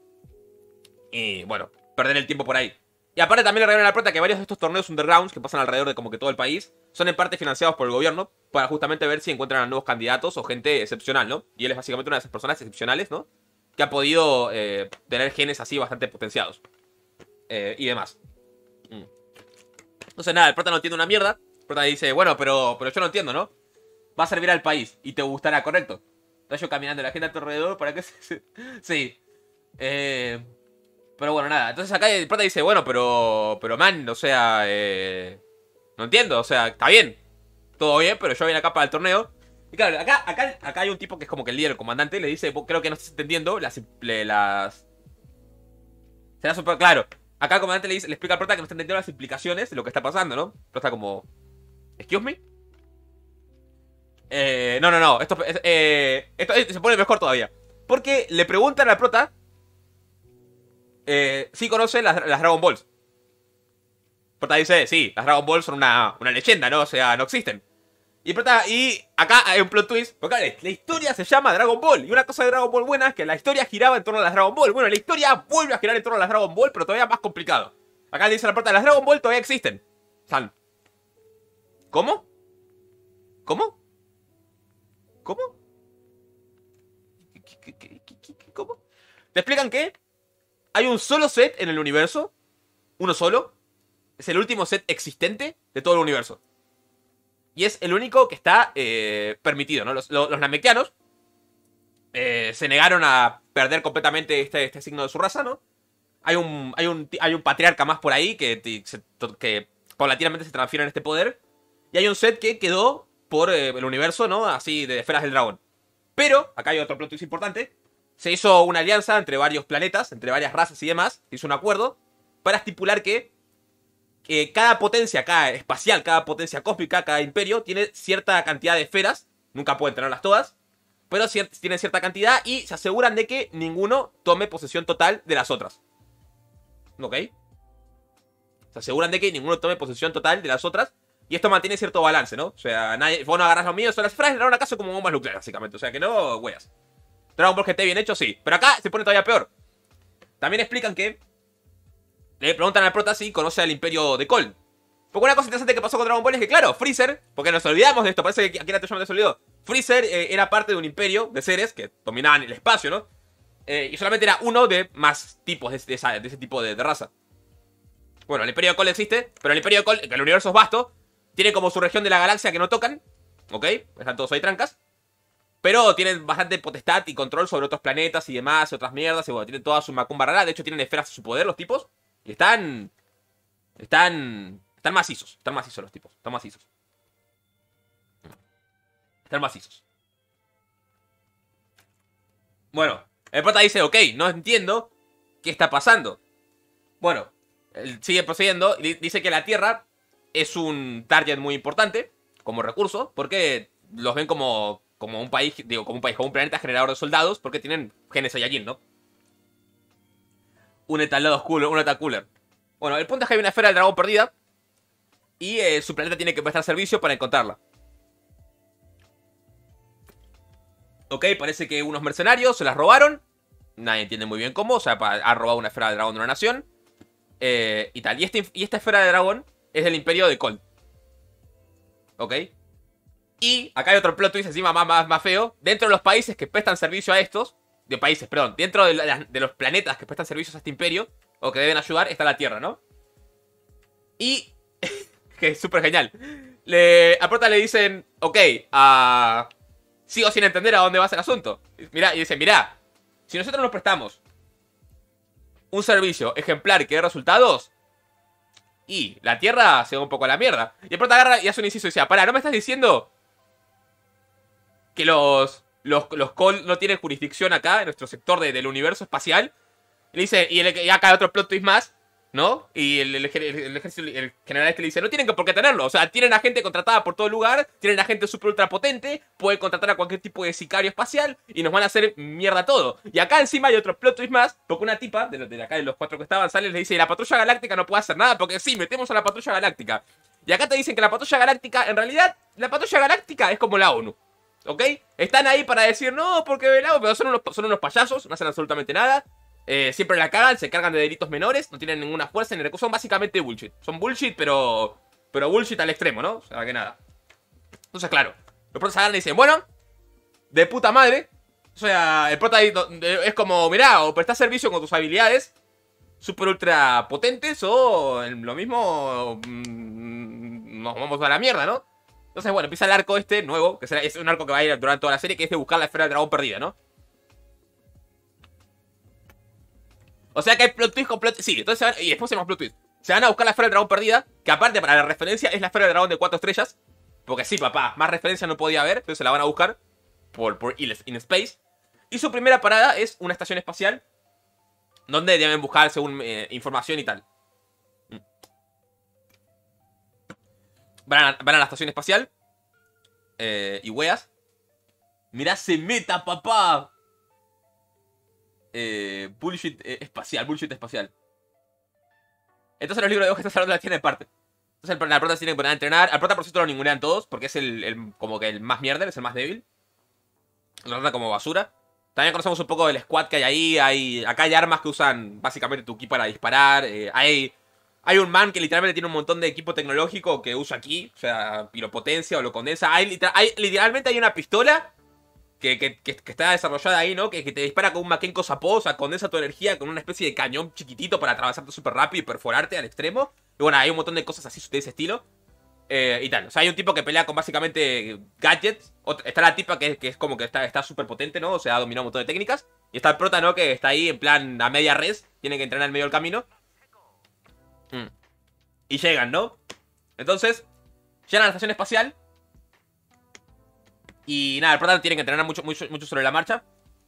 y, bueno, perder el tiempo por ahí. Y aparte también le revelan al prota que varios de estos torneos undergrounds que pasan alrededor de como que todo el país son en parte financiados por el gobierno para justamente ver si encuentran a nuevos candidatos o gente excepcional, ¿no? Y él es básicamente una de esas personas excepcionales, ¿no? Que ha podido eh, tener genes así bastante potenciados. Eh, y demás. Mm. Entonces nada, el prota no entiende una mierda. El prota dice, bueno, pero, pero yo no entiendo, ¿no? Va a servir al país y te gustará, ¿correcto? Estás yo caminando la gente a tu alrededor para que se... Sí. Eh... Pero bueno, nada. Entonces acá el prota dice, bueno, pero... Pero man, o sea... Eh... No entiendo, o sea, está bien. Todo bien, pero yo vine acá para el torneo. Y claro, acá, acá, acá hay un tipo que es como que el líder, el comandante. Le dice, creo que no estás entendiendo las... las... Será súper claro. Acá el comandante le, dice, le explica al prota que no está entendiendo las implicaciones de lo que está pasando, ¿no? Pero está como... ¿Excuse me? Eh, no, no, no. Esto, eh, esto se pone mejor todavía. Porque le preguntan al prota eh, si conoce las, las Dragon Balls. El prota dice, sí, las Dragon Balls son una, una leyenda, ¿no? O sea, no existen. Y, prota, y acá hay un plot twist. Porque claro, la historia se llama Dragon Ball. Y una cosa de Dragon Ball buena es que la historia giraba en torno a las Dragon Ball. Bueno, la historia vuelve a girar en torno a las Dragon Ball, pero todavía más complicado. Acá le dice la prota, las Dragon Ball todavía existen. San. ¿Cómo? ¿Cómo? ¿Cómo? ¿Qué, qué, qué, qué, ¿Cómo? Te explican que hay un solo set en el universo. Uno solo. Es el último set existente de todo el universo. Y es el único que está eh, permitido, ¿no? Los, los, los namekianos eh, se negaron a perder completamente este, este signo de su raza, ¿no? Hay un, hay un, hay un patriarca más por ahí que, que paulatinamente se transfiere en este poder. Y hay un set que quedó por eh, el universo, ¿no? Así, de esferas del dragón. Pero, acá hay otro plot twist importante. Se hizo una alianza entre varios planetas, entre varias razas y demás. Se hizo un acuerdo para estipular que eh, cada potencia, cada espacial, cada potencia cósmica, cada imperio tiene cierta cantidad de esferas. Nunca pueden tenerlas todas, pero cier tienen cierta cantidad y se aseguran de que ninguno tome posesión total de las otras. ¿Ok? Se aseguran de que ninguno tome posesión total de las otras. Y esto mantiene cierto balance, ¿no? O sea, nadie, vos no agarrás los míos. Son las esferas de dragón acaso como bombas nucleares, básicamente. O sea, que no, weas. Dragon Ball G T bien hecho, sí. Pero acá se pone todavía peor. También explican que le preguntan al prota si conoce al imperio de Cole. Porque una cosa interesante que pasó con Dragon Ball es que, claro, Freezer, porque nos olvidamos de esto, parece que aquí era Toyama se olvidó. Freezer eh, era parte de un imperio de seres que dominaban el espacio, ¿no? Eh, y solamente era uno de más tipos de, de, esa, de ese tipo de, de raza. Bueno, el imperio de Cole existe, pero el imperio de Cole, que el universo es vasto, tiene como su región de la galaxia que no tocan, ¿ok? Están todos ahí trancas. Pero tienen bastante potestad y control sobre otros planetas y demás, y otras mierdas, y bueno, tienen toda su macumba rara. De hecho, tienen esferas a su poder los tipos. Y están... Están... Están macizos, están macizos los tipos, están macizos. Están macizos. Bueno, el prota dice, ok, no entiendo qué está pasando. Bueno, él sigue procediendo y dice que la Tierra es un target muy importante como recurso, porque los ven como, como un país, digo, como un país, como un planeta generador de soldados, porque tienen genes Saiyajin, ¿no? Un etalado cooler, un eta cooler. Bueno, el punto es que hay una esfera del dragón perdida y eh, su planeta tiene que prestar servicio para encontrarla. Ok, parece que unos mercenarios se las robaron. Nadie entiende muy bien cómo. O sea, ha robado una esfera de dragón de una nación. Eh, y tal. Y, este, y esta esfera de dragón es del imperio de Cole. Ok. Y acá hay otro plot twist encima más, más, más feo. Dentro de los países que prestan servicio a estos. De países, perdón. Dentro de, la, de los planetas que prestan servicios a este imperio. O que deben ayudar, está la Tierra, ¿no? Y... que es súper genial. Le, a Prota le dicen, ok, uh, sigo sin entender a dónde va el asunto. Mirá, y dicen, mirá, si nosotros nos prestamos un servicio ejemplar que dé resultados, y la Tierra se va un poco a la mierda. Y el Prota agarra y hace un inciso y dice, pará, ¿no me estás diciendo que los, los, los Cole no tienen jurisdicción acá, en nuestro sector de, del universo espacial? Y le dice, y, el, y acá hay otro plot twist más, ¿no? Y el, el, el, el, ejército, el general este le dice, no tienen por qué tenerlo. O sea, tienen a gente contratada por todo el lugar, tienen a gente super ultra potente, pueden contratar a cualquier tipo de sicario espacial y nos van a hacer mierda todo. Y acá encima hay otro plot twist más, porque una tipa, de, de acá de los cuatro que estaban, sale y le dice, la patrulla galáctica no puede hacer nada, porque sí, metemos a la patrulla galáctica. Y acá te dicen que la patrulla galáctica, en realidad, la patrulla galáctica es como la ONU. ¿Ok? Están ahí para decir, no, porque velado, pero son unos, son unos payasos, no hacen absolutamente nada. Eh, siempre la cagan, se cargan de delitos menores, no tienen ninguna fuerza ni recursos, son básicamente bullshit. Son bullshit, pero pero bullshit al extremo, ¿no? O sea, que nada. Entonces, claro, los protas agarran y dicen, bueno, de puta madre. O sea, el prota es como, mirá, o prestás servicio con tus habilidades super ultra potentes, o lo mismo, mmm, nos vamos a la mierda, ¿no? Entonces, bueno, empieza el arco este nuevo, que será, es un arco que va a ir durante toda la serie, que es de buscar la esfera del dragón perdida, ¿no? O sea que hay plot twist con plot twist. Sí, entonces se van, y después hay más plot twist. Se van a buscar la esfera del dragón perdida, que aparte para la referencia es la esfera del dragón de cuatro estrellas. Porque sí, papá, más referencia no podía haber, entonces se la van a buscar por, por In Space. Y su primera parada es una estación espacial, donde deben buscar según eh, información y tal. Van a, van a la estación espacial. Eh, y weas. Mirá, se meta, papá. Eh, bullshit eh, espacial, bullshit espacial. Entonces los libros de hojas están hablando de la tiene de parte. Entonces el, la prota se tiene que poner a entrenar. Al prota por cierto lo ningunean todos, porque es el, el como que el más mierder, es el más débil. Lo trata como basura. También conocemos un poco del squad que hay ahí. Hay, acá hay armas que usan básicamente tu equipo para disparar. Eh, hay, hay un man que literalmente tiene un montón de equipo tecnológico que usa aquí. O sea, y lo potencia o lo condensa. Hay, hay, literalmente hay una pistola Que, que, que, que está desarrollada ahí, ¿no? Que, que te dispara con un Makenko Sapó, o sea, condensa tu energía con una especie de cañón chiquitito para atravesarte súper rápido y perforarte al extremo. Y bueno, hay un montón de cosas así de ese estilo. Eh, y tal, o sea, hay un tipo que pelea con básicamente gadgets. Otra, está la tipa que, que es como que está súper potente, ¿no? O sea, ha dominado un montón de técnicas. Y está el prota, ¿no? Que está ahí en plan a media res. Tiene que entrenar en medio del camino. Mm. Y llegan, ¿no? Entonces, llegan a la estación espacial. Y nada, el prota tiene que entrenar mucho, mucho, mucho sobre la marcha.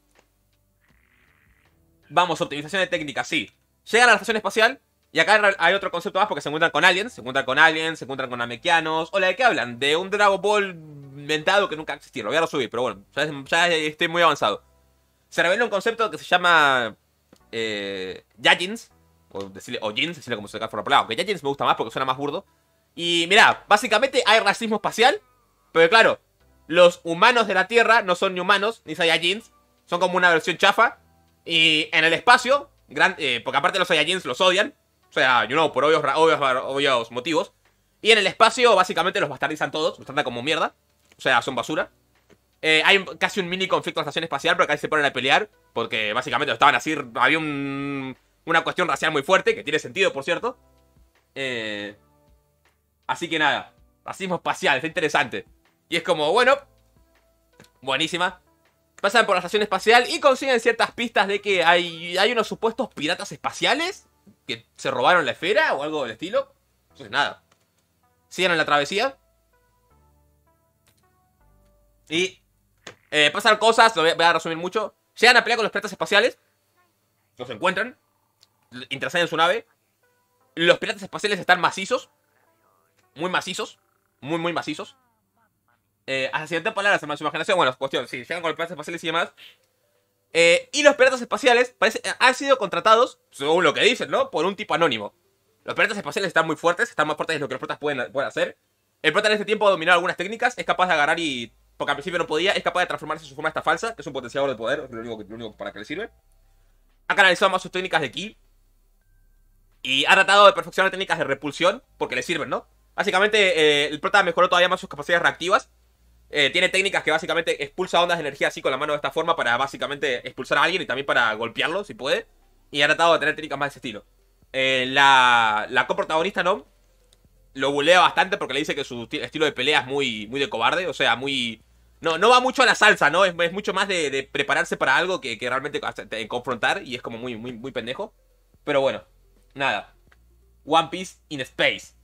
Vamos, optimización de técnica, sí. Llegan a la estación espacial. Y acá hay otro concepto más porque se encuentran con aliens. Se encuentran con aliens, se encuentran con namekianos. Hola, ¿de qué hablan? De un Dragon Ball inventado que nunca existió. Lo voy a resubir, pero bueno, ya, ya estoy muy avanzado. Se revela un concepto que se llama eh, Yajins. O, decirle, o Jins, decirle como se le por la aunque Yajins me gusta más porque suena más burdo. Y mirá, básicamente hay racismo espacial. Pero claro, los humanos de la Tierra no son ni humanos, ni Saiyajins. Son como una versión chafa. Y en el espacio, gran, eh, porque aparte los Saiyajins los odian. O sea, you know, por obvios, obvios, obvios motivos. Y en el espacio, básicamente, los bastardizan todos. Los tratan como mierda. O sea, son basura. Eh, hay un, casi un mini conflicto en la estación espacial, pero acá se ponen a pelear. Porque básicamente estaban así. Había un, una cuestión racial muy fuerte, que tiene sentido, por cierto. Eh, así que nada. Racismo espacial, está interesante. Y es como, bueno. Buenísima. Pasan por la estación espacial y consiguen ciertas pistas de que hay, hay unos supuestos piratas espaciales que se robaron la esfera o algo del estilo. Entonces nada. Siguen en la travesía. Y eh, pasan cosas, lo voy a, voy a resumir mucho. Llegan a pelear con los piratas espaciales. Los encuentran. Interceden en su nave. Los piratas espaciales están macizos. Muy macizos. Muy, muy macizos. Eh, hasta ciertas palabras en su imaginación. Bueno, cuestión, sí, llegan con los piratas espaciales y demás. Eh, y los piratas espaciales parece, han sido contratados, según lo que dicen, ¿no? Por un tipo anónimo. Los piratas espaciales están muy fuertes, están más fuertes de lo que los protas pueden, pueden hacer. El prota en este tiempo ha dominado algunas técnicas, es capaz de agarrar y... Porque al principio no podía, es capaz de transformarse en su forma esta falsa, que es un potenciador de poder, es lo único, lo único para que le sirve. Ha canalizado más sus técnicas de ki. Y ha tratado de perfeccionar técnicas de repulsión, porque le sirven, ¿no? Básicamente, eh, el prota mejoró todavía más sus capacidades reactivas. Eh, tiene técnicas que básicamente expulsa ondas de energía así con la mano de esta forma para básicamente expulsar a alguien y también para golpearlo, si puede. Y ha tratado de tener técnicas más de ese estilo. Eh, la, la coprotagonista, ¿no? Lo bulea bastante porque le dice que su estilo de pelea es muy, muy de cobarde. O sea, muy... No, no va mucho a la salsa, ¿no? Es, es mucho más de, de prepararse para algo que, que realmente de confrontar. Y es como muy, muy, muy pendejo. Pero bueno, nada. One Piece in Space.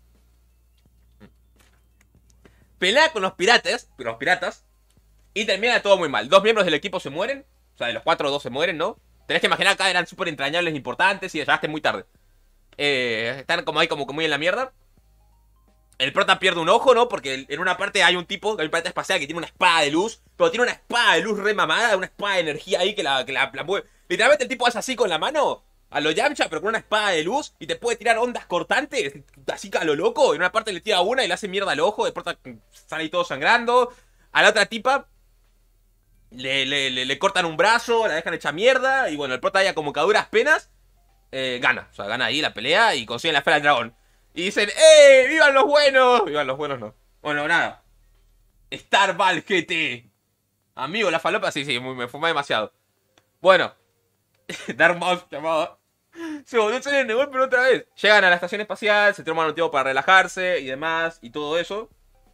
Pelea con los piratas, los piratas, y termina todo muy mal. Dos miembros del equipo se mueren, o sea, de los cuatro, dos se mueren, ¿no? Tenés que imaginar que acá eran súper entrañables e importantes y llegaste muy tarde. Eh, están como ahí como que muy en la mierda. El prota pierde un ojo, ¿no? Porque en una parte hay un tipo, hay un pirata espacial que tiene una espada de luz, pero tiene una espada de luz remamada, una espada de energía ahí que la, que la, la mueve. Literalmente el tipo hace así con la mano, a lo Yamcha, pero con una espada de luz, y te puede tirar ondas cortantes, así que a lo loco. En una parte le tira una y le hace mierda al ojo, el prota sale ahí todo sangrando. A la otra tipa le, le, le, le cortan un brazo, la dejan hecha mierda, y bueno, el prota ya como que a duras penas eh, gana. O sea, gana ahí la pelea y consigue la esfera del dragón. Y dicen, ¡eh! ¡Vivan los buenos! Vivan los buenos, no. Bueno, nada. Starball G T. Amigo, la falopa, sí, sí, me fumé demasiado. Bueno. Dark Mouse llamado. Se volvió a salir en el golpe otra vez. Llegan a la estación espacial, se toman un tiempo para relajarse y demás, y todo eso.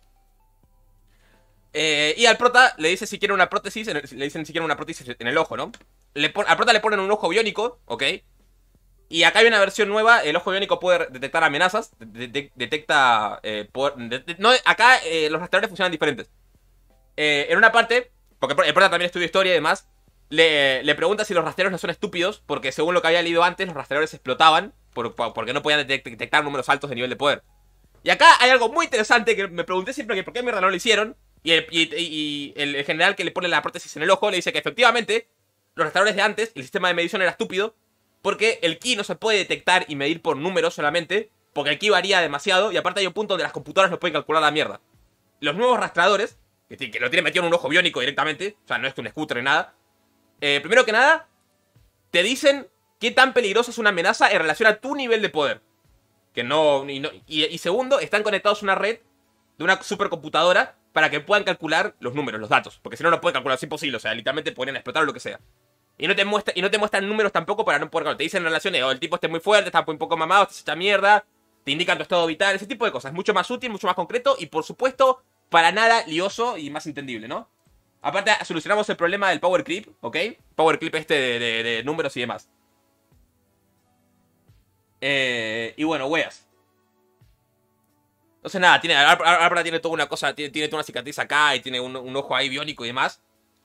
Eh, y al prota le dice si quiere una prótesis, el, le dicen si quiere una prótesis en el ojo, ¿no? Le pon, al prota le ponen un ojo biónico, ¿ok? Y acá hay una versión nueva, el ojo biónico puede detectar amenazas, de, de, detecta... Eh, poder, de, de, no, acá eh, los rastreadores funcionan diferentes. Eh, en una parte, porque el prota también estudia historia y demás, le, le pregunta si los rastreadores no son estúpidos, porque según lo que había leído antes, los rastreadores explotaban por, por, porque no podían detect, detectar números altos de nivel de poder. Y acá hay algo muy interesante que me pregunté siempre que por qué mierda no lo hicieron. Y el, y, y, y el general que le pone la prótesis en el ojo le dice que efectivamente los rastreadores de antes, el sistema de medición era estúpido, porque el ki no se puede detectar y medir por números solamente, porque el ki varía demasiado, y aparte hay un punto donde las computadoras no pueden calcular la mierda. Los nuevos rastreadores, que, que lo tienen metido en un ojo biónico directamente, o sea, no es un scooter ni nada, eh, primero que nada, te dicen qué tan peligrosa es una amenaza en relación a tu nivel de poder. Que no, y, no y, y segundo, están conectados a una red de una supercomputadora para que puedan calcular los números, los datos. Porque si no, no pueden calcular, es imposible. O sea, literalmente podrían explotar o lo que sea. Y no te muestra, y no te muestran números tampoco para no poder calcular. Te dicen relaciones, o oh, el tipo esté muy fuerte, está un poco mamado, está hecha mierda. Te indican tu estado vital, ese tipo de cosas. Mucho más útil, mucho más concreto y, por supuesto, para nada lioso y más entendible, ¿no? Aparte, solucionamos el problema del power creep, ¿ok? Power creep este de, de, de números y demás. Eh, y bueno, weas. Entonces nada, tiene, ahora tiene toda una cosa, tiene, tiene toda una cicatriz acá y tiene un, un ojo ahí biónico y demás.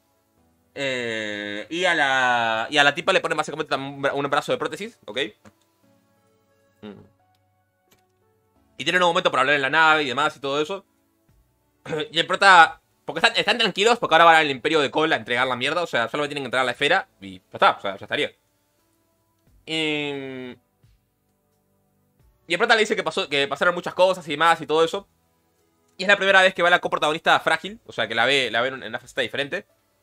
Eh, y, a la, y a la tipa le ponen básicamente un, un brazo de prótesis, ¿ok? Mm. Y tienen un momento para hablar en la nave y demás y todo eso. Y el prota... Porque están, están tranquilos porque ahora van al imperio de Cole a entregar la mierda. O sea, solo me tienen que entregar la esfera y ya está, o sea, ya estaría. Y... Y el prota le dice que, pasó, que pasaron muchas cosas y demás y todo eso. Y es la primera vez que va la coprotagonista frágil. O sea, que la ve, la ve en una faceta diferente.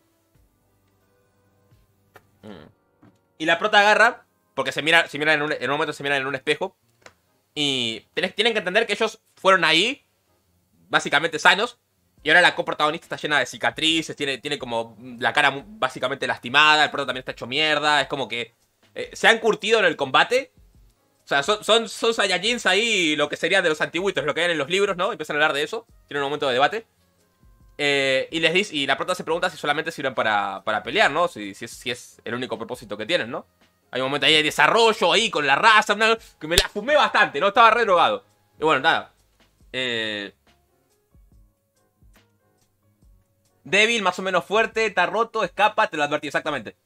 Mm. Y la prota agarra, porque se mira, se miran en, un, en un momento se miran en un espejo. Y tienen que entender que ellos fueron ahí, básicamente sanos. Y ahora la coprotagonista está llena de cicatrices, tiene, tiene como la cara básicamente lastimada. El prota también está hecho mierda. Es como que eh, se han curtido en el combate. O sea, son, son, son Saiyajins ahí, lo que serían de los antiguitos, lo que hay en los libros, ¿no? Empiezan a hablar de eso. Tienen un momento de debate. Eh, y les dice, y la prota se pregunta si solamente sirven para, para pelear, ¿no? Si, si, es, si es el único propósito que tienen, ¿no? Hay un momento ahí de desarrollo ahí con la raza, una, que me la fumé bastante, ¿no? Estaba re drogado. Y bueno, nada. Eh... Débil, más o menos fuerte, está roto, escapa, te lo advertí exactamente.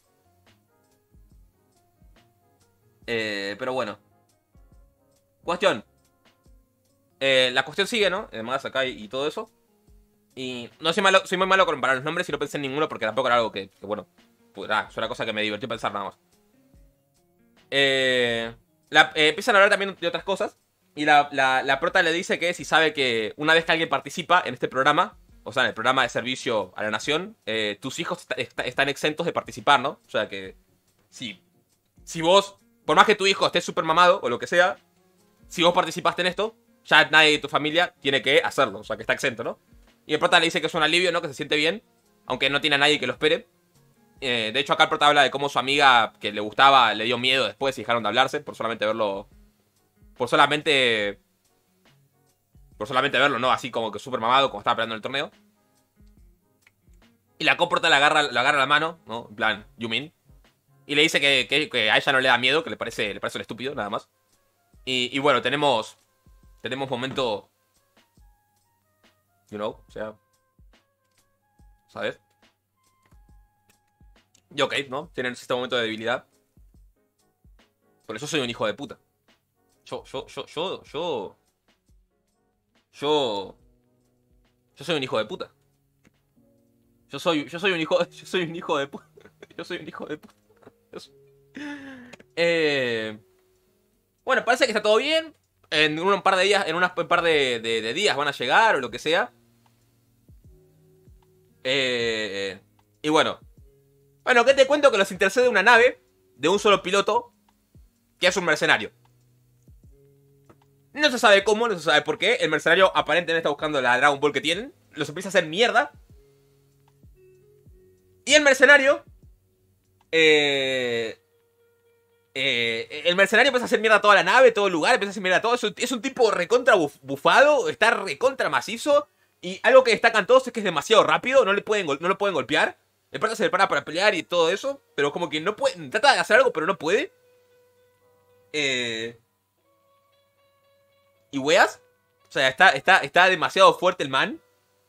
Eh, pero bueno. Cuestión. Eh, la cuestión sigue, ¿no? Además acá y, y todo eso. Y no soy malo, soy muy malo con para los nombres y no pensé en ninguno porque tampoco era algo que, que bueno, pues nada, es una cosa que me divirtió pensar nada más. Eh, la, eh, empiezan a hablar también de otras cosas. Y la, la, la prota le dice que si sabe que una vez que alguien participa en este programa, o sea, en el programa de servicio a la nación, eh, tus hijos está, está, están exentos de participar, ¿no? O sea que si, si vos, por más que tu hijo esté súper mamado o lo que sea, si vos participaste en esto, ya nadie de tu familia tiene que hacerlo, o sea que está exento, ¿no? Y el prota le dice que es un alivio, ¿no? Que se siente bien, aunque no tiene a nadie que lo espere. Eh, de hecho, acá el prota habla de cómo su amiga que le gustaba le dio miedo después y dejaron de hablarse por solamente verlo. Por solamente. Por solamente verlo, ¿no? Así como que súper mamado, como estaba peleando en el torneo. Y la coprota le agarra, le agarra la mano, ¿no? En plan, Yumin. Y le dice que, que, que a ella no le da miedo, que le parece, le parece un estúpido, nada más. Y, y bueno, tenemos. Tenemos momento. You know, o sea. ¿Sabes? Y ok, ¿no? Tienen este momento de debilidad. Por eso soy un hijo de puta. Yo, yo, yo, yo, yo. Yo. Yo soy un hijo de puta. Yo soy, yo soy un hijo. Yo soy un hijo de puta. Yo soy un hijo de puta. Soy... Eh. Bueno, parece que está todo bien. En un par de días, en un par de, de, de días van a llegar o lo que sea. Eh, y bueno. Bueno, ¿qué te cuento? Que los intercede una nave de un solo piloto que es un mercenario. No se sabe cómo, no se sabe por qué. El mercenario aparentemente está buscando la Dragon Ball que tienen. Los empieza a hacer mierda. Y el mercenario... Eh... Eh, el mercenario empieza a hacer mierda a toda la nave, todo el lugar, empieza a hacer mierda a todo. Es un, es un tipo recontra buf, bufado, está recontra macizo. Y algo que destacan todos es que es demasiado rápido, no, le pueden, no lo pueden golpear. El prota se le para para pelear y todo eso, pero como que no puede, trata de hacer algo pero no puede. Eh... ¿Y weas? O sea, está, está, está demasiado fuerte el man.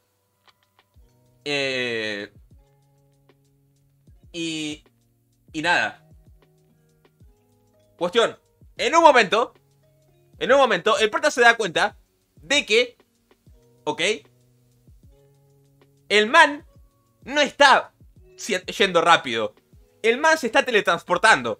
Eh... Y... Y nada. Cuestión. En un momento... En un momento, el prota se da cuenta de que... ¿Ok? El man no está yendo rápido. El man se está teletransportando.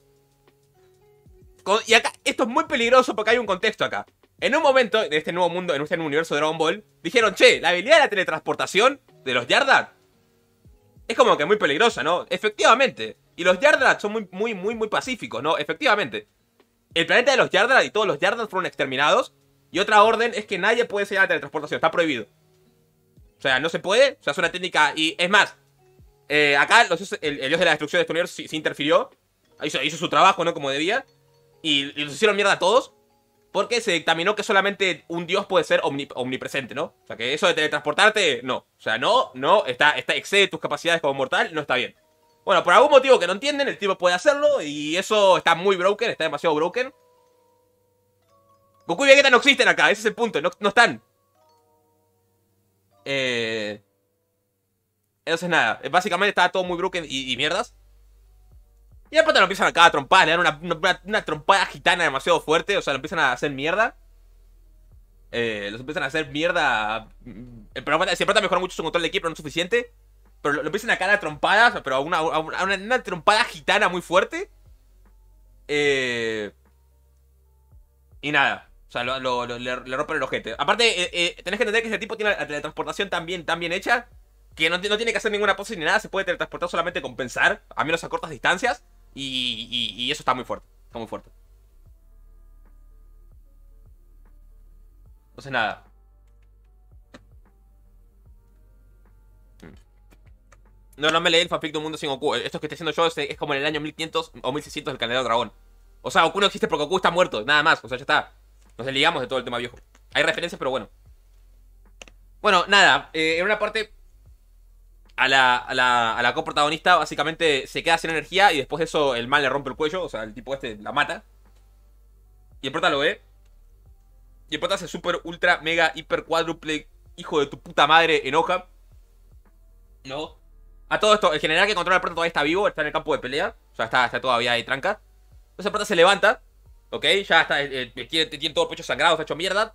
Y acá, esto es muy peligroso porque hay un contexto acá. En un momento, en este nuevo mundo, en este nuevo universo de Dragon Ball, dijeron, che, la habilidad de la teletransportación de los Yardat es como que muy peligrosa, ¿no? Efectivamente. Y los Yardat son muy, muy, muy, muy pacíficos, ¿no? Efectivamente. El planeta de los Yardat y todos los Yardat fueron exterminados. Y otra orden es que nadie puede enseñar la teletransportación. Está prohibido. O sea, no se puede. O sea, es una técnica. Y es más, eh, acá los, el, el dios de la destrucción de este universo se, se interfirió. Hizo, hizo su trabajo, ¿no? Como debía. Y, y los hicieron mierda a todos. Porque se dictaminó que solamente un dios puede ser omni, omnipresente, ¿no? O sea, que eso de teletransportarte, no. O sea, no, no, está, está excede tus capacidades como mortal, no está bien. Bueno, por algún motivo que no entienden, el tipo puede hacerlo. Y eso está muy broken, está demasiado broken. Goku y Vegeta no existen acá, ese es el punto, no, no están. Eh, entonces nada, básicamente estaba todo muy broken y, y mierdas. Y de pronto lo empiezan a cagar a trompadas, le dan una, una, una trompada gitana demasiado fuerte, o sea, lo empiezan a hacer mierda. Eh, los empiezan a hacer mierda. El programa siempre mejora mucho su control de equipo, no es suficiente. Pero lo, lo empiezan a cagar a trompadas, pero a una, a una, a una, una trompada gitana muy fuerte. Eh, y nada. O sea, lo, lo, lo- le, le rompen el ojete. Aparte, eh, eh, tenés que entender que ese tipo tiene la teletransportación tan bien, tan bien hecha que no, no tiene que hacer ninguna pose ni nada. Se puede teletransportar solamente con pensar, a menos a cortas distancias. Y, y, y eso está muy fuerte. Está muy fuerte. Entonces, nada. No, no me leí el fanfic de un mundo sin Goku. Esto que estoy haciendo yo es, es como en el año mil quinientos o mil seiscientos del calendario dragón. O sea, Goku no existe porque Goku está muerto, nada más. O sea, ya está. Nos desligamos de todo el tema viejo. Hay referencias, pero bueno. Bueno, nada. Eh, en una parte, a la, a la, a la coprotagonista básicamente se queda sin energía y después de eso el mal le rompe el cuello. O sea, el tipo este la mata. Y el prota lo ve. Y el prota se super, ultra, mega, hiper, cuádruple, hijo de tu puta madre, enoja. No. A todo esto, el general que controla el prota todavía está vivo, está en el campo de pelea. O sea, está, está todavía ahí tranca. Entonces el prota se levanta. ¿Ok? Ya está, eh, eh, tiene, tiene todo el pecho sangrado, está hecho mierda.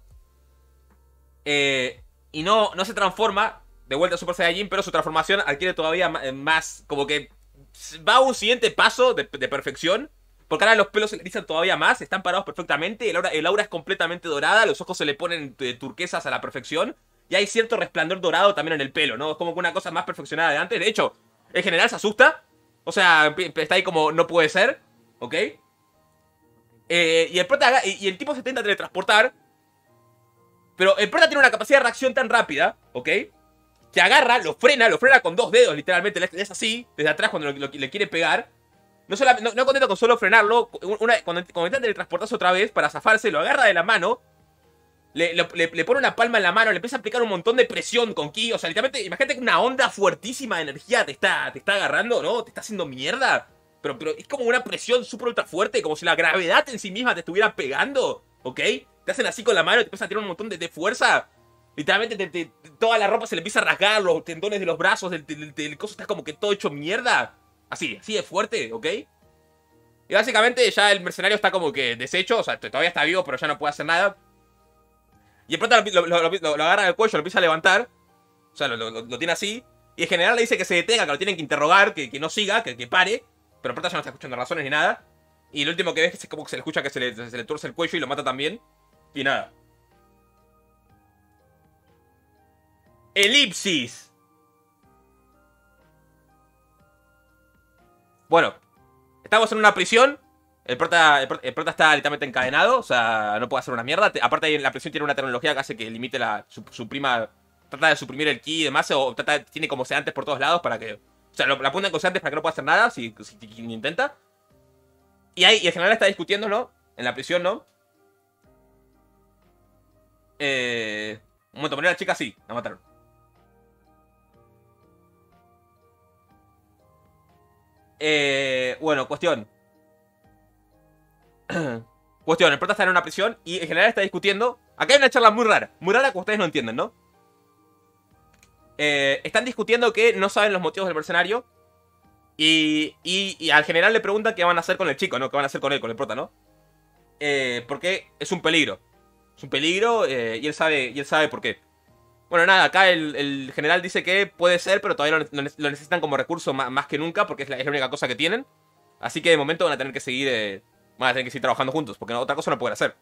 Eh, y no, no se transforma de vuelta a Super Saiyajin, pero su transformación adquiere todavía más, como que va a un siguiente paso de, de perfección. Porque ahora los pelos se le erizan todavía más, están parados perfectamente, el aura, el aura es completamente dorada, los ojos se le ponen turquesas a la perfección. Y hay cierto resplandor dorado también en el pelo, ¿no? Es como que una cosa más perfeccionada de antes. De hecho, el general se asusta. O sea, está ahí como no puede ser, ¿ok? Eh, y el prota y, y el tipo se intenta teletransportar. Pero el prota tiene una capacidad de reacción tan rápida, ¿ok? Que agarra, lo frena, lo frena con dos dedos, literalmente. Es así, desde atrás cuando lo, lo, le quiere pegar. No, sola, no, no contento con solo frenarlo. Una, cuando, cuando intenta teletransportarse otra vez para zafarse, lo agarra de la mano. Le, le, le, pone una palma en la mano, le empieza a aplicar un montón de presión con ki. O sea, literalmente, imagínate que una onda fuertísima de energía te está, te está agarrando, ¿no? Te está haciendo mierda. Pero, pero es como una presión súper ultra fuerte, como si la gravedad en sí misma te estuviera pegando, ¿ok? Te hacen así con la mano y te empiezan a tirar un montón de, de fuerza. Literalmente te, te, toda la ropa se le empieza a rasgar, los tendones de los brazos, el, el, el, el coso está como que todo hecho mierda. Así, así de fuerte, ¿ok? Y básicamente ya el mercenario está como que deshecho, o sea, todavía está vivo, pero ya no puede hacer nada. Y el prota lo, lo, lo, lo, lo agarra del cuello, lo empieza a levantar. O sea, lo, lo, lo tiene así. Y el general le dice que se detenga, que lo tienen que interrogar, que, que no siga, que, que pare. Pero el prota ya no está escuchando razones ni nada. Y lo último que ves es como que se le escucha que se le, se le tuerce el cuello y lo mata también. Y nada. Elipsis. Bueno, estamos en una prisión. El prota, el, prota, el prota está literalmente encadenado. O sea, no puede hacer una mierda. Aparte, la prisión tiene una tecnología que hace que limite la, su, su prima. Trata de suprimir el ki y demás. O trata, tiene como sedantes por todos lados para que. O sea, lo, la apuntan con sedantes para que no pueda hacer nada. Si, si, si intenta. Y, ahí, y el general está discutiendo, ¿no? En la prisión, ¿no? Eh, un momento, poner a la chica así. La mataron. Eh, bueno, cuestión. Cuestión, el prota está en una prisión y el general está discutiendo. Acá hay una charla muy rara. Muy rara que ustedes no entienden, ¿no? Eh, están discutiendo que no saben los motivos del mercenario. Y, y, y al general le preguntan qué van a hacer con el chico, ¿no? ¿Qué van a hacer con él, con el prota, ¿no? Eh, porque es un peligro. Es un peligro eh, y, él sabe, y él sabe por qué. Bueno, nada, acá el, el general dice que puede ser, pero todavía lo, lo necesitan como recurso más, más, que nunca, porque es la, es la única cosa que tienen. Así que de momento van a tener que seguir, eh, van a tener que seguir trabajando juntos, porque otra cosa no pueden hacer.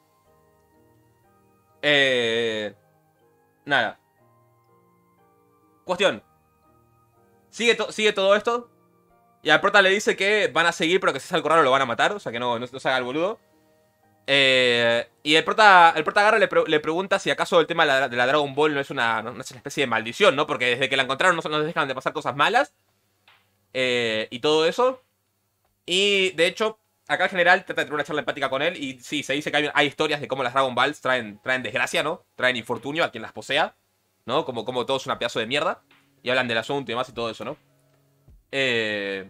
Eh, nada. Cuestión. Sigue, to sigue todo esto. Y al prota le dice que van a seguir, pero que si sale raro lo van a matar. O sea, que no, no, no se haga el boludo. Eh, y el prota, el prota agarra y le, pre le pregunta si acaso el tema de la, de la Dragon Ball no es, una, no, no es una especie de maldición, ¿no? Porque desde que la encontraron no, no dejan de pasar cosas malas. Eh, y todo eso. Y de hecho, acá el general trata de tener una charla empática con él. Y sí, se dice que hay, hay historias de cómo las Dragon Balls traen, traen desgracia, ¿no? Traen infortunio a quien las posea, ¿no? Como, como todo es una pedazo de mierda. Y hablan del asunto y demás y todo eso, ¿no? Eh...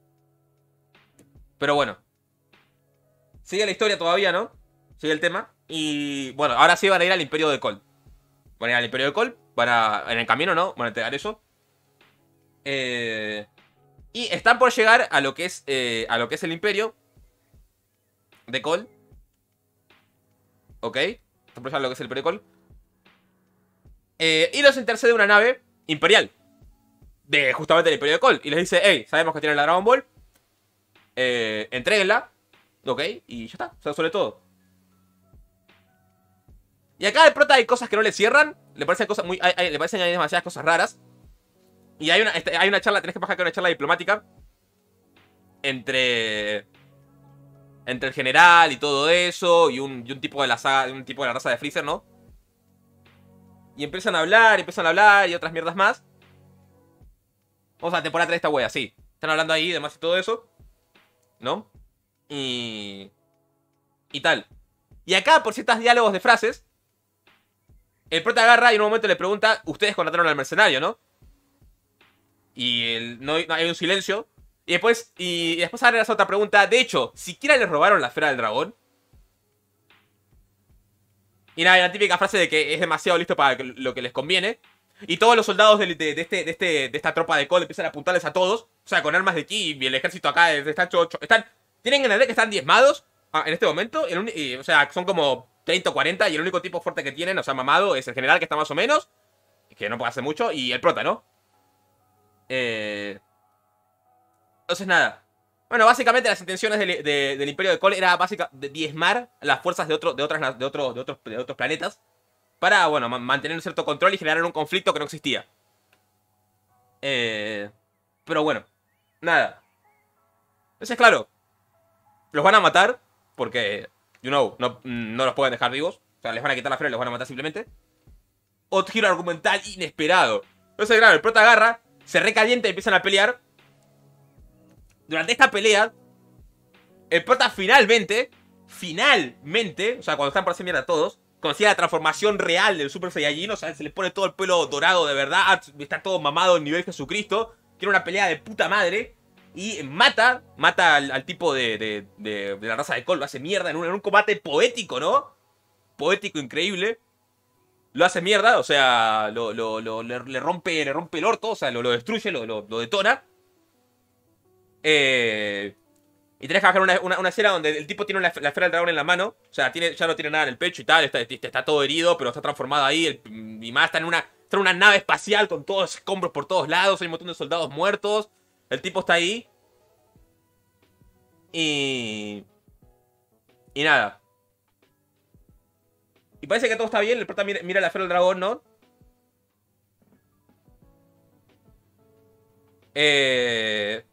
Pero bueno. Sigue la historia todavía, ¿no? Sigue el tema. Y bueno, ahora sí van a ir al Imperio de Colt. Van a ir al Imperio de Colt. Para, en el camino, ¿no? Van a entregar eso. Eh, y están por llegar a lo que es, eh, a lo que es el imperio de Cole. ¿Ok? Están por llegar a lo que es el imperio de Cole. Eh, y los intercede una nave imperial. De justamente el imperio de Cole. Y les dice, hey, sabemos que tienen la Dragon Ball. Eh, entréguenla. Ok, y ya está. O sea, sobre todo. Y acá al prota hay cosas que no le cierran. Le parecen cosas muy. Hay, hay, le parecen hay demasiadas cosas raras. Y hay una, este, hay una charla, tenés que pasar que hay una charla diplomática. Entre. Entre el general y todo eso. Y un, y un tipo de la saga. Un tipo de la raza de Freezer, ¿no? Y empiezan a hablar, y empiezan a hablar. Y otras mierdas más. Vamos a la temporada tres de esta wea, sí. Están hablando ahí, demás y todo eso. ¿No? Y. Y tal. Y acá, por ciertos diálogos de frases. El prota agarra y en un momento le pregunta, ustedes contrataron al mercenario, ¿no? Y el, no, no, hay un silencio. Y después, y después agarra esa otra pregunta. De hecho, ¿siquiera les robaron la esfera del dragón? Y nada, la típica frase de que es demasiado listo para lo que les conviene. Y todos los soldados de, de, de, este, de, este, de esta tropa de Cole empiezan a apuntarles a todos. O sea, con armas de ki y el ejército acá está chocho. Están, tienen que entender que están diezmados en este momento. Y, y, o sea, son como treinta o cuarenta. Y el único tipo fuerte que tienen, o sea, mamado, es el general que está más o menos. Que no puede hacer mucho. Y el prota, ¿no? Eh... Entonces, nada. Bueno, básicamente las intenciones del, de, del Imperio de Cole era básicamente diezmar las fuerzas de, otro, de, otras, de, otro, de, otros, de otros planetas. Para, bueno, mantener un cierto control y generar un conflicto que no existía. Eh... Pero bueno. Nada. Entonces, claro. Los van a matar. Porque, you know, no, no los pueden dejar vivos. O sea, les van a quitar la esfera y los van a matar simplemente. Otro giro argumental inesperado. Entonces, claro, el prota agarra, se recalienta y empiezan a pelear. Durante esta pelea, el prota finalmente, finalmente, o sea, cuando están por hacer mierda todos, consigue la transformación real del Super Saiyajin. O sea, se les pone todo el pelo dorado de verdad, está todo mamado en nivel Jesucristo. Tiene una pelea de puta madre. Y mata, mata al, al tipo de, de, de, de la raza de Cole. Lo hace mierda en un, en un combate poético, ¿no? Poético, increíble. Lo hace mierda, o sea, lo, lo, lo, le, le, rompe, le rompe el orto, o sea, lo, lo destruye, lo, lo, lo detona. Eh, y tenés que bajar una, una, una escena donde el tipo tiene una, la esfera del dragón en la mano. O sea, tiene, ya no tiene nada en el pecho y tal, está, está todo herido, pero está transformado ahí. El, y más está en, una, está en una nave espacial con todos los escombros por todos lados, hay un montón de soldados muertos. El tipo está ahí. Y... Y nada. Y parece que todo está bien. El prota mira, mira la esfera del dragón, ¿no? Eh...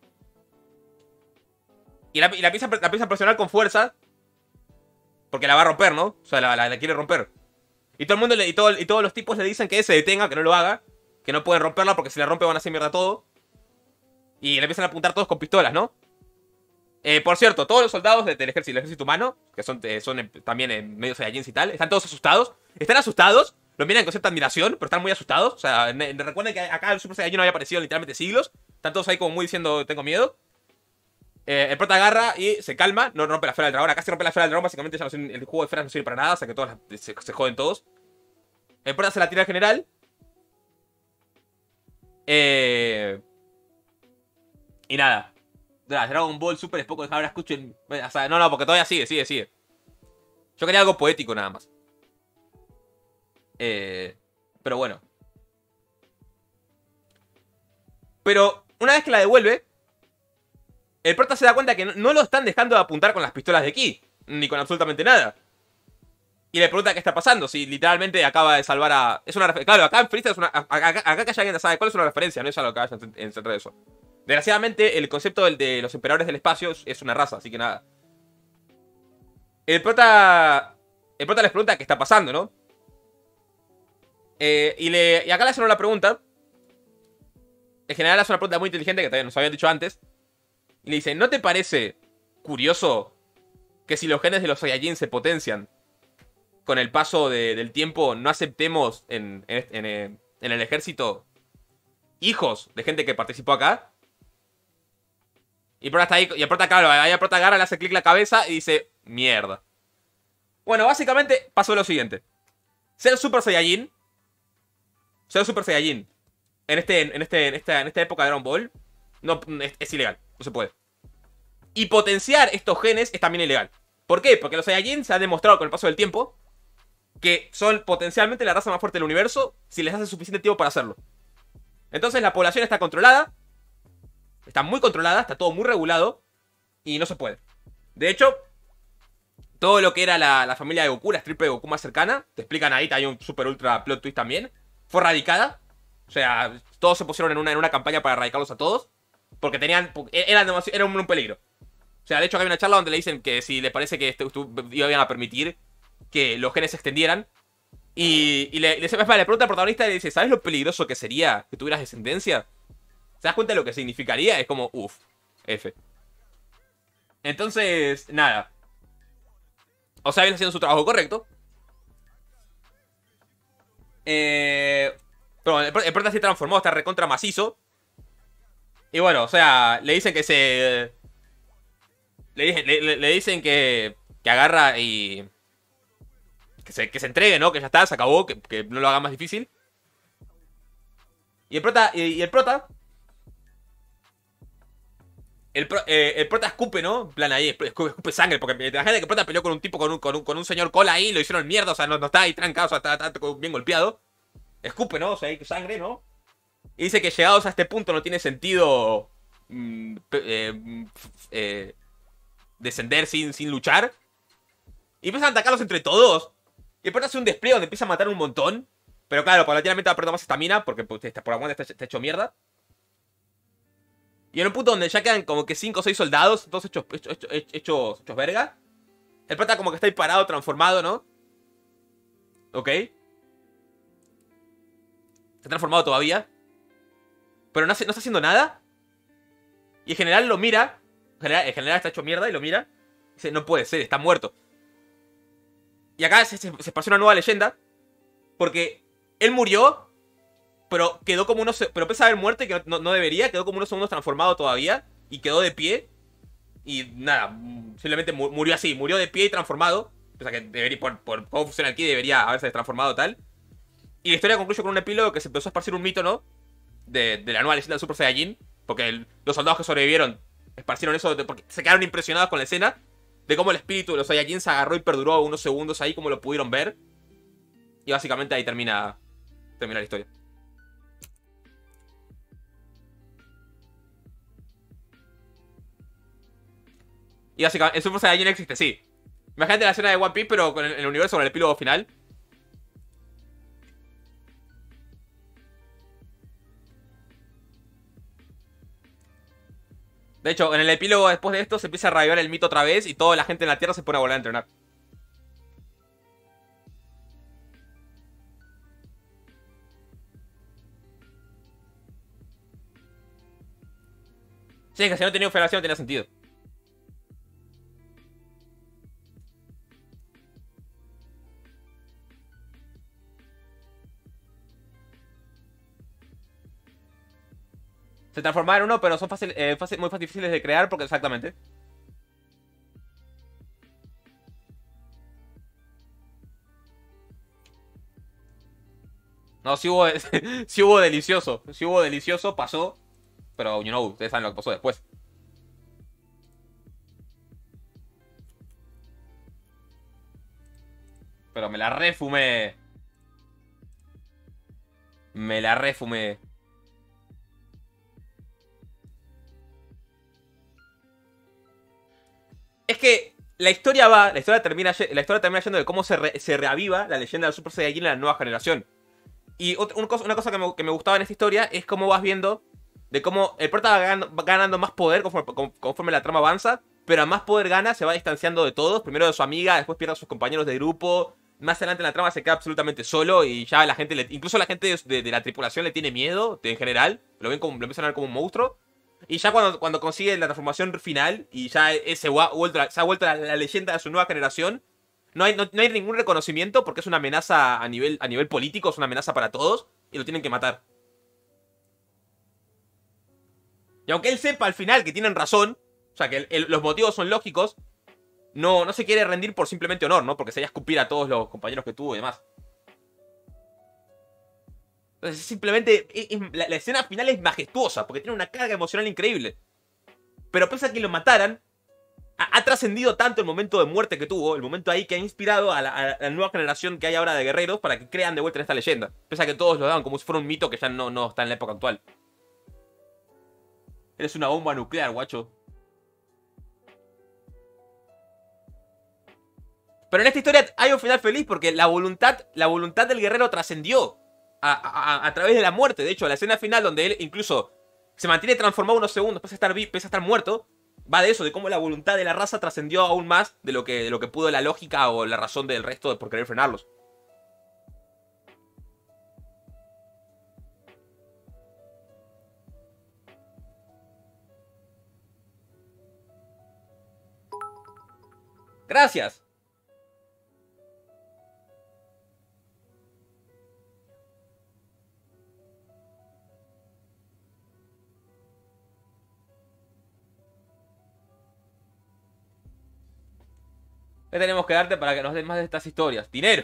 Y la, y la, empieza, la empieza a presionar con fuerza. Porque la va a romper, ¿no? O sea, la, la, la quiere romper. Y todo el mundo le, y, todo, y todos los tipos le dicen que se detenga, que no lo haga. Que no pueden romperla porque si la rompe van a hacer mierda todo. Y le empiezan a apuntar todos con pistolas, ¿no? Eh, por cierto, todos los soldados del ejército, del ejército humano, que son, eh, son también en medio Saiyajins y tal, están todos asustados. Están asustados, lo miran con cierta admiración, pero están muy asustados. O sea, ne, ne, recuerden que acá el Super Saiyajin no había aparecido en literalmente siglos. Están todos ahí como muy diciendo, tengo miedo. Eh, el prota agarra y se calma, no rompe la esfera del dragón. Acá se rompe la esfera del dragón, básicamente ya no sirve, el juego de esferas no sirve para nada, o sea que todos se, se joden todos. El prota se la tira al general. Eh... Y nada. Dragon Ball Super es poco, ahora escuchen. O sea, no, no, porque todavía sigue, sigue, sigue. Yo quería algo poético nada más. Eh, pero bueno. Pero una vez que la devuelve, el prota se da cuenta que no, no lo están dejando de apuntar con las pistolas de ki. Ni con absolutamente nada. Y le pregunta qué está pasando. Si literalmente acaba de salvar a... Es una Claro, acá en Freezer es una... Acá, acá, acá que haya alguien sabe cuál es una referencia. No es algo que haya en, en centro de eso. Desgraciadamente, el concepto del, de los emperadores del espacio es una raza, así que nada. El prota... El prota les pregunta qué está pasando, ¿no? Eh, y, le, y acá le hacen una pregunta. En general hace una pregunta muy inteligente que también nos habían dicho antes. Y le dice, ¿no te parece curioso que si los genes de los Saiyajin se potencian con el paso de, del tiempo, no aceptemos en, en, en, en el ejército hijos de gente que participó acá? Y el prota está ahí, y el prota, claro, ahí el prota agarra, le hace clic la cabeza y dice, mierda. Bueno, básicamente pasó lo siguiente. Ser Super Saiyajin ser Super Saiyajin en, este, en, este, en, esta, en esta época de Dragon Ball no, es, es ilegal, no se puede. Y potenciar estos genes es también ilegal. ¿Por qué? Porque los Saiyajin se han demostrado con el paso del tiempo que son potencialmente la raza más fuerte del universo si les hace suficiente tiempo para hacerlo. Entonces la población está controlada, está muy controlada, está todo muy regulado y no se puede. De hecho, todo lo que era la, la familia de Goku, la strip de Goku más cercana, te explican ahí, hay un super ultra plot twist también, fue erradicada. O sea, todos se pusieron en una, en una campaña para erradicarlos a todos, porque tenían, eran demasiado, era un, un peligro. O sea, de hecho hay una charla donde le dicen que si les parece que este, iban a permitir que los genes se extendieran. Y, y le, le, le pregunta al protagonista y le dice, ¿sabes lo peligroso que sería que tuvieras descendencia? ¿Te das cuenta de lo que significaría? Es como, uff, F. Entonces, nada. O sea, viene haciendo su trabajo correcto. Eh, pero el, el prota se transformó, está recontra macizo. Y bueno, o sea, le dicen que se... Le, le, le dicen que, que agarra y... Que se, que se entregue, ¿no? Que ya está, se acabó, que, que no lo haga más difícil. Y el prota... Y, y el prota... El, pro, eh, el prota escupe, ¿no? En plan ahí, escupe, escupe sangre. Porque imagínate que el prota peleó con un tipo, con un, con un, con un señor cola ahí, lo hicieron mierda, o sea, no, no está ahí trancado, o sea, está, está bien golpeado. Escupe, ¿no? O sea, hay sangre, ¿no? Y dice que llegados a este punto no tiene sentido mmm, eh, eh, descender sin, sin luchar. Y empiezan a atacarlos entre todos. Y el prota hace un despliegue donde empieza a matar un montón. Pero claro, paulatinamente va a perder más estamina, porque pues, por aguanta está, está hecho mierda. Y en un punto donde ya quedan como que cinco o seis soldados, todos hechos, hechos, hechos, hechos, hechos verga. El prota como que está ahí parado, transformado, ¿no? Ok. Está transformado todavía. Pero no, hace, no está haciendo nada. Y el general lo mira. El general, el general está hecho mierda y lo mira. Y dice, no puede ser, está muerto. Y acá se, se, se esparció una nueva leyenda. Porque él murió, pero quedó como unos... Pero pese a haber muerto y que no, no debería. Quedó como unos segundos transformado todavía. Y quedó de pie. Y nada, simplemente murió así. Murió de pie y transformado. O sea que debería, por, por cómo funciona aquí, debería haberse transformado tal. Y la historia concluye con un epílogo que se empezó a esparcir un mito, ¿no? De, de la nueva leyenda del Super Saiyajin. Porque el, los soldados que sobrevivieron esparcieron eso de, porque se quedaron impresionados con la escena. De cómo el espíritu de los Saiyajin se agarró y perduró unos segundos ahí, como lo pudieron ver. Y básicamente ahí termina, termina la historia. Y básicamente, el Super Saiyajin existe, sí. Imagínate la escena de One Piece, pero con el, el universo, con el epílogo final. De hecho, en el epílogo después de esto se empieza a reavivar el mito otra vez y toda la gente en la Tierra se pone a volver a entrenar. Sí, que si no tenía un federación no tenía sentido. Se transformaba en uno, pero son fácil, eh, fácil, muy difíciles de crear porque exactamente. No, si hubo, si hubo delicioso. Si hubo delicioso, pasó. Pero, you know, ustedes saben lo que pasó después. Pero me la refumé. Me la refumé. Es que la historia va, la historia termina, la historia termina yendo de cómo se, re, se reaviva la leyenda del Super Saiyajin en la nueva generación. Y otra, una cosa, una cosa que, me, que me gustaba en esta historia es cómo vas viendo de cómo el prota va ganando, va ganando más poder conforme, conforme la trama avanza, pero a más poder gana se va distanciando de todos, primero de su amiga, después pierde a sus compañeros de grupo, más adelante en la trama se queda absolutamente solo y ya la gente, le, incluso la gente de, de, de la tripulación le tiene miedo, de, en general, lo ven como, lo empiezan a ver como un monstruo. Y ya cuando, cuando consigue la transformación final y ya ese, se ha vuelto, se ha vuelto la, la leyenda de su nueva generación, no hay, no, no hay ningún reconocimiento porque es una amenaza a nivel, a nivel político, es una amenaza para todos y lo tienen que matar. Y aunque él sepa al final que tienen razón, o sea que el, el, los motivos son lógicos, no, no se quiere rendir por simplemente honor, ¿no? Porque se haya escupir a todos los compañeros que tuvo y demás. Entonces, simplemente, es- es- la, la escena final es majestuosa, porque tiene una carga emocional increíble. Pero pese a que lo mataran, ha, ha trascendido tanto el momento de muerte que tuvo, el momento ahí que ha inspirado a la, a la nueva generación que hay ahora de guerreros para que crean de vuelta en esta leyenda. Pese a que todos lo daban como si fuera un mito que ya no, no está en la época actual. Eres una bomba nuclear, guacho. Pero en esta historia hay un final feliz porque la voluntad, la voluntad del guerrero trascendió a, a, a través de la muerte. De hecho, la escena final donde él incluso se mantiene transformado unos segundos, pese a estar, pese a estar muerto, va de eso, de cómo la voluntad de la raza trascendió aún más de lo, que, de lo que pudo la lógica o la razón del resto de por querer frenarlos. Gracias. ¿Qué tenemos que darte para que nos den más de estas historias? Dinero.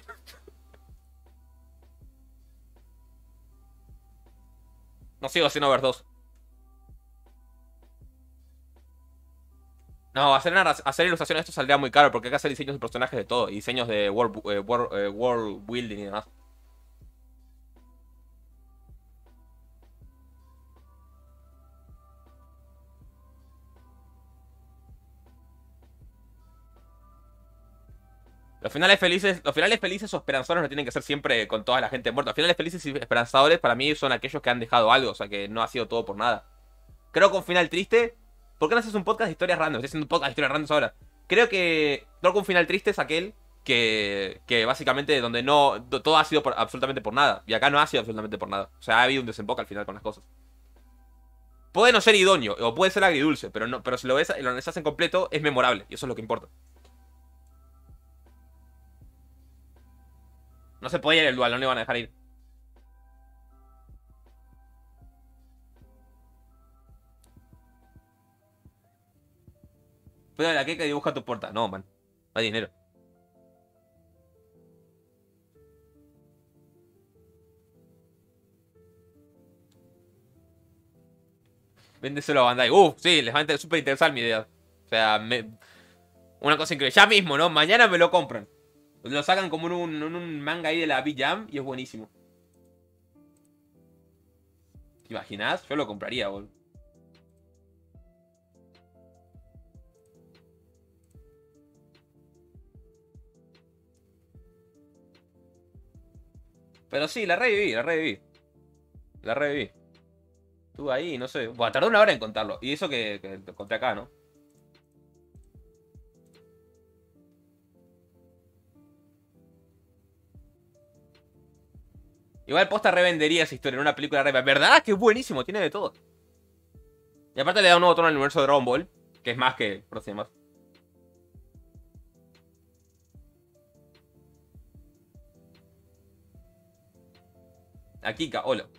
No sigo haciendo ver dos. No, hacer, una- hacer ilustraciones de esto saldría muy caro porque hay que hacer diseños de personajes de todo. Y diseños de world, eh, world, eh, world building y demás. Los finales felices, los finales felices o esperanzadores no tienen que ser siempre con toda la gente muerta. Los finales felices y esperanzadores para mí son aquellos que han dejado algo, o sea que no ha sido todo por nada. Creo que un final triste. ¿Por qué no haces un podcast de historias random? Estoy haciendo un podcast de historias random ahora. Creo que. Creo que un final triste es aquel que. Que básicamente donde no. Todo ha sido por, absolutamente por nada. Y acá no ha sido absolutamente por nada. O sea, ha habido un desemboque al final con las cosas. Puede no ser idóneo, o puede ser agridulce, pero no, pero si lo ves, lo analizas en completo, es memorable. Y eso es lo que importa. No se podía ir el dual, no le iban a dejar ir. Pero la que dibuja tu puerta. No, man. No hay dinero. Véndeselo a Bandai. Uf, sí, les va a súper interesar mi idea. O sea, me... una cosa increíble. Ya mismo, ¿no? Mañana me lo compran. Lo sacan como en un, en un manga ahí de la Big Jam y es buenísimo. ¿Te imaginas? Yo lo compraría, bol. Pero sí, la reviví, la reviví. La reviví. Estuve ahí, no sé. Bueno, tardó una hora en contarlo. Y eso que, que lo conté acá, ¿no? Igual posta revendería esa historia en una película re... ¿Verdad? Que es buenísimo, tiene de todo. Y aparte le da un nuevo tono al universo de Dragon Ball, que es más que más. A Kika, hola.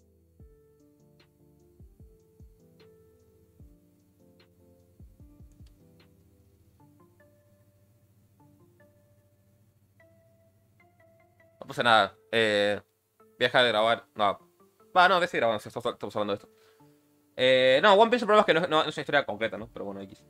No pasa nada. Eh, voy a dejar de grabar. No. Va, no, voy a seguir grabando. Estamos, estamos hablando de esto. Eh, no, One Piece el problema es que no, no, no es una historia concreta, ¿no? Pero bueno, X.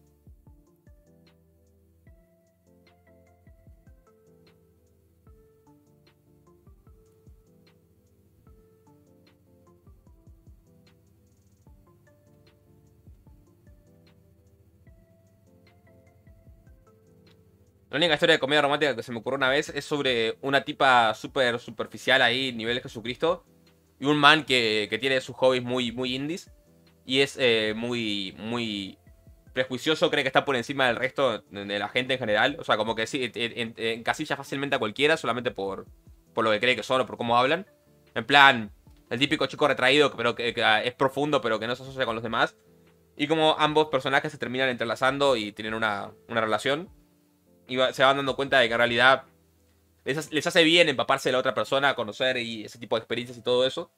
La única historia de comedia romántica que se me ocurrió una vez es sobre una tipa súper superficial ahí, nivel de Jesucristo, y un man que, que tiene sus hobbies muy, muy indies, y es eh, muy, muy prejuicioso, cree que está por encima del resto de la gente en general, o sea, como que sí, en- en- encasilla fácilmente a cualquiera solamente por, por lo que cree que son o por cómo hablan. En plan, el típico chico retraído, pero que, que es profundo, pero que no se asocia con los demás. Y como ambos personajes se terminan entrelazando y tienen una, una relación y va- se van dando cuenta de que en realidad les, les hace bien empaparse de la otra persona, conocer y ese tipo de experiencias y todo eso.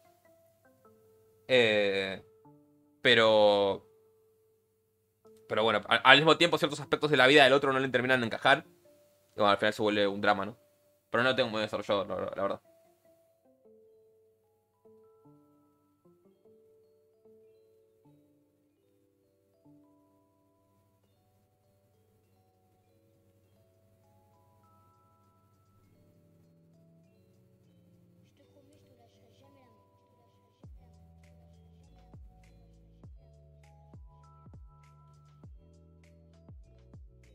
Eh, pero. Pero bueno, al, al mismo tiempo ciertos aspectos de la vida del otro no le terminan de encajar. Y bueno, al final se vuelve un drama, ¿no? Pero no lo tengo muy desarrollado, la, la verdad.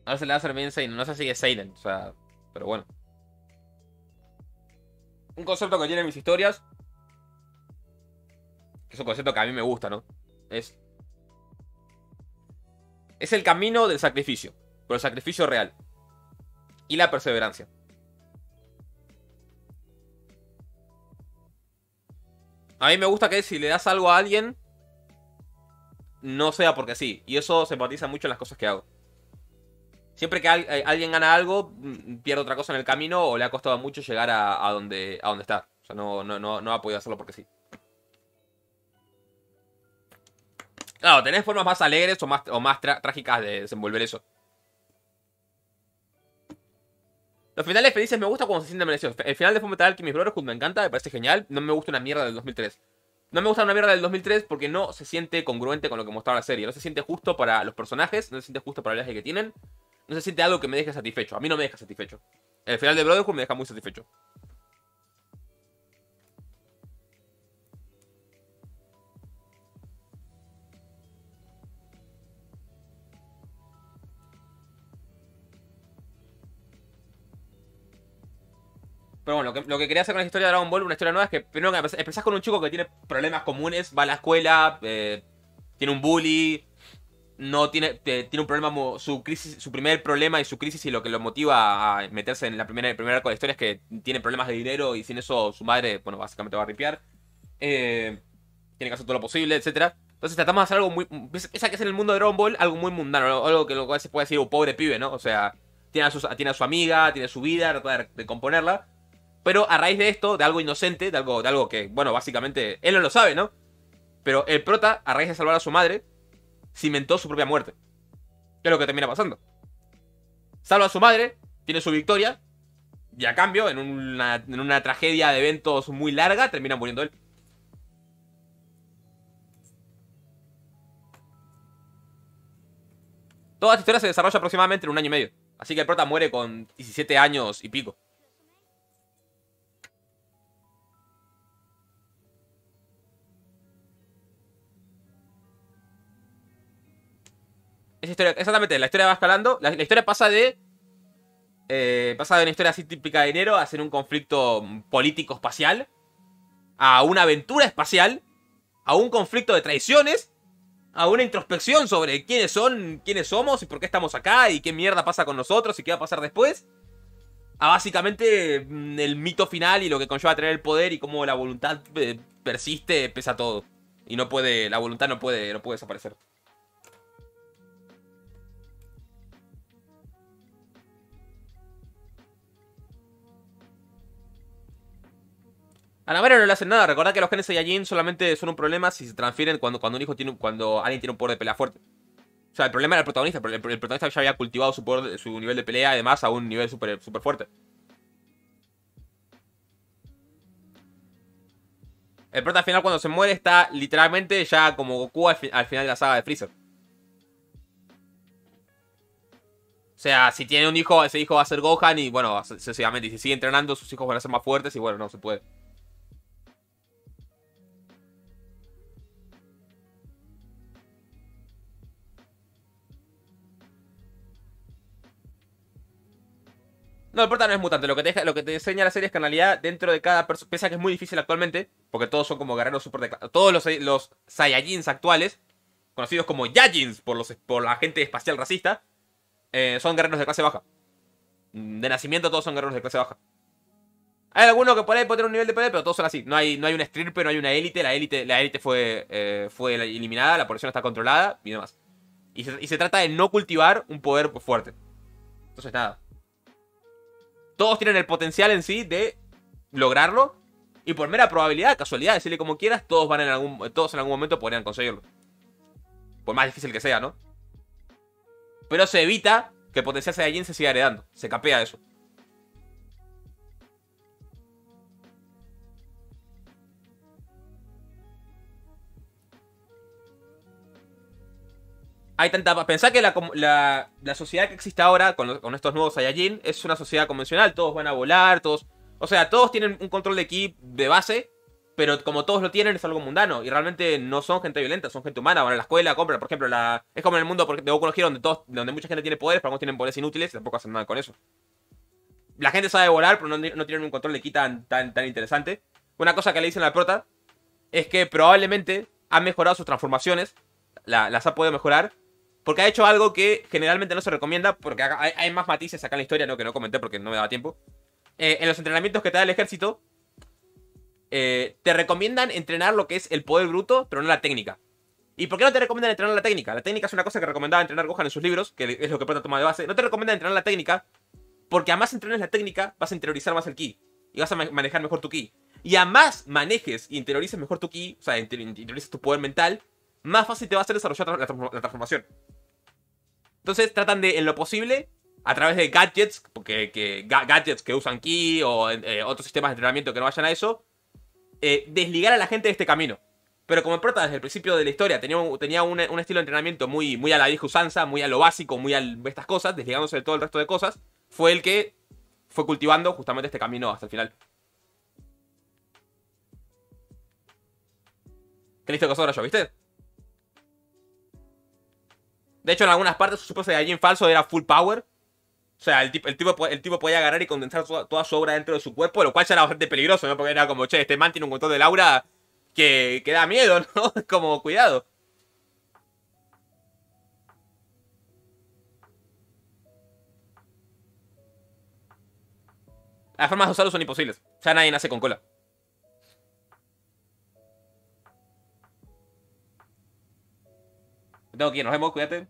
Ahora se le va a hacer bien Seinen. No sé si es Seinen, o sea, pero bueno. Un concepto que tiene mis historias, que es un concepto que a mí me gusta, ¿no? Es, es el camino del sacrificio, pero el sacrificio real. Y la perseverancia. A mí me gusta que si le das algo a alguien, no sea porque sí. Y eso se enfatiza mucho en las cosas que hago. Siempre que al, eh, alguien gana algo, mm, pierde otra cosa en el camino o le ha costado mucho llegar a, a donde, a donde está. O sea, no, no, no, no ha podido hacerlo porque sí. Claro, tenés formas más alegres o más, o más trágicas de desenvolver eso. Los finales felices me gusta cuando se sienten merecidos. El final de Fullmetal Alchemist Brotherhood me encanta, me parece genial. No me gusta una mierda del dos mil tres. No me gusta una mierda del dos mil tres porque no se siente congruente con lo que mostraba la serie. No se siente justo para los personajes, no se siente justo para el viaje que tienen. No se siente algo que me deje satisfecho. A mí no me deja satisfecho. El final de Brotherhood me deja muy satisfecho. Pero bueno, lo que, lo que quería hacer con la historia de Dragon Ball, una historia nueva, es que primero que empezás con un chico que tiene problemas comunes, va a la escuela, eh, tiene un bully, no tiene, te, tiene un problema, su crisis, su primer problema y su crisis y lo que lo motiva a meterse en la primera, el primer arco de la historia es que tiene problemas de dinero y sin eso su madre, bueno, básicamente va a ripiar. Eh, tiene que hacer todo lo posible, etcétera. Entonces tratamos de hacer algo muy... Esa que es en el mundo de Dragon Ball, algo muy mundano, algo que lo cual se puede decir un pobre pibe, ¿no? O sea, tiene a, su, tiene a su amiga, tiene su vida, trata de, de componerla. Pero a raíz de esto, de algo inocente, de algo, de algo que, bueno, básicamente él no lo sabe, ¿no? Pero el prota, a raíz de salvar a su madre, cimentó su propia muerte. ¿Qué es lo que termina pasando? Salva a su madre, tiene su victoria, y a cambio, en una, en una tragedia de eventos muy larga, termina muriendo él. Toda esta historia se desarrolla aproximadamente en un año y medio. Así que el prota muere con diecisiete años y pico. Esa historia, exactamente, la historia va escalando. La, la historia pasa de. Eh, pasa de una historia así típica de dinero a ser un conflicto político espacial. A una aventura espacial. A un conflicto de traiciones. A una introspección sobre quiénes son, quiénes somos y por qué estamos acá y qué mierda pasa con nosotros y qué va a pasar después. A básicamente mm, el mito final y lo que conlleva tener el poder y cómo la voluntad eh, persiste pese a todo. Y no puede, la voluntad no puede, no puede desaparecer. A la madre no le hacen nada. Recordad que los genes Saiyajin solamente son un problema si se transfieren cuando, cuando un hijo tiene cuando alguien tiene un poder de pelea fuerte. O sea, el problema era el protagonista, pero el, el protagonista ya había cultivado su, poder, su nivel de pelea, además, a un nivel súper super fuerte. El prota al final, cuando se muere, está literalmente ya como Goku al, fi al final de la saga de Freezer. O sea, si tiene un hijo, ese hijo va a ser Gohan y, bueno, sencillamente, y si sigue entrenando, sus hijos van a ser más fuertes y, bueno, no se puede. No, el prota no es mutante. Lo que, te deja, lo que te enseña la serie es que en realidad dentro de cada persona, pese a que es muy difícil actualmente, porque todos son como guerreros super de... Todos los, los Saiyajins actuales, conocidos como Yajins por, los, por la gente espacial racista, eh, son guerreros de clase baja. De nacimiento todos son guerreros de clase baja. Hay algunos que por ahí pueden tener un nivel de poder, pero todos son así. No hay, no hay un estirpe, no hay una élite. La élite, la élite fue, eh, fue eliminada, la población está controlada y demás. Y se, y se trata de no cultivar un poder fuerte. Entonces nada. Todos tienen el potencial en sí de lograrlo. Y por mera probabilidad, casualidad, decirle como quieras, todos van en algún. Todos en algún momento podrían conseguirlo. Por más difícil que sea, ¿no? Pero se evita que el potencial Saiyajin se siga heredando. Se capea eso. Hay tanta... Pensá que la, la, la sociedad que existe ahora con, los, con estos nuevos Saiyajin es una sociedad convencional. Todos van a volar, todos... O sea, todos tienen un control de ki de base. Pero como todos lo tienen, es algo mundano. Y realmente no son gente violenta, son gente humana. Van a la escuela, compran. Por ejemplo, la... es como en el mundo de Boku no Hero, donde, todos, donde mucha gente tiene poderes, pero algunos tienen poderes inútiles y tampoco hacen nada con eso. La gente sabe volar, pero no, no tienen un control de ki tan, tan, tan interesante. Una cosa que le dicen al prota es que probablemente ha mejorado sus transformaciones. La, las ha podido mejorar. Porque ha hecho algo que generalmente no se recomienda. Porque hay, hay más matices acá en la historia, ¿no? Que no comenté porque no me daba tiempo. Eh, en los entrenamientos que te da el ejército, eh, te recomiendan entrenar lo que es el poder bruto, pero no la técnica. ¿Y por qué no te recomiendan entrenar la técnica? La técnica es una cosa que recomendaba entrenar Gohan en sus libros, que es lo que Prota toma de base. No te recomiendan entrenar la técnica, porque a más entrenes la técnica, vas a interiorizar más el ki. Y vas a ma manejar mejor tu ki. Y a más manejes y interiorices mejor tu ki, o sea, inter interiorices tu poder mental, más fácil te va a hacer desarrollar la, la transformación. Entonces tratan de, en lo posible, a través de gadgets, porque, que, ga gadgets que usan ki o eh, otros sistemas de entrenamiento que no vayan a eso, eh, desligar a la gente de este camino. Pero como el prota desde el principio de la historia tenía un, tenía un, un estilo de entrenamiento muy, muy a la vieja usanza, muy a lo básico, muy a estas cosas, desligándose de todo el resto de cosas, fue el que fue cultivando justamente este camino hasta el final. ¿Qué listo que ahora yo, viste? De hecho, en algunas partes su Super Saiyajin falso era full power. O sea, el tipo, el tipo, el tipo podía agarrar y condensar toda, toda su obra dentro de su cuerpo, lo cual ya era bastante peligroso, ¿no? Porque era como, che, este man tiene un montón de aura que, que da miedo, ¿no? Como, cuidado. Las formas de usarlo son imposibles. Ya nadie nace con cola. Me tengo que ir, nos vemos, cuídate.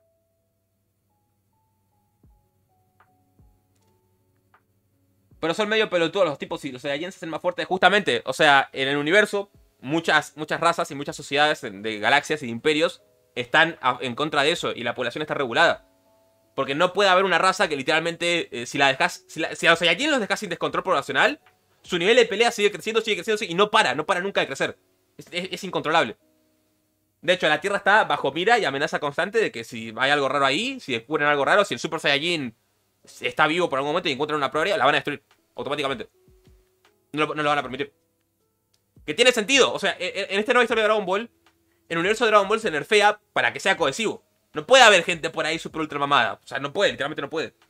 Pero son medio pelotudos los tipos y los Saiyajins se hacen más fuertes. Justamente, o sea, en el universo, muchas, muchas razas y muchas sociedades de galaxias y de imperios están a, en contra de eso y la población está regulada. Porque no puede haber una raza que literalmente, eh, si la dejas, si, la, si a los Saiyajin los dejas sin descontrol poblacional, su nivel de pelea sigue creciendo, sigue creciendo y no para, no para nunca de crecer. Es, es, es incontrolable. De hecho, la Tierra está bajo mira y amenaza constante de que si hay algo raro ahí, si descubren algo raro, si el Super Saiyajin está vivo por algún momento y encuentran una prueba, la van a destruir automáticamente. No lo, no lo van a permitir. Que tiene sentido. O sea, en esta nueva historia de Dragon Ball, el universo de Dragon Ball se nerfea para que sea cohesivo. No puede haber gente por ahí super ultra mamada. O sea, no puede, literalmente no puede.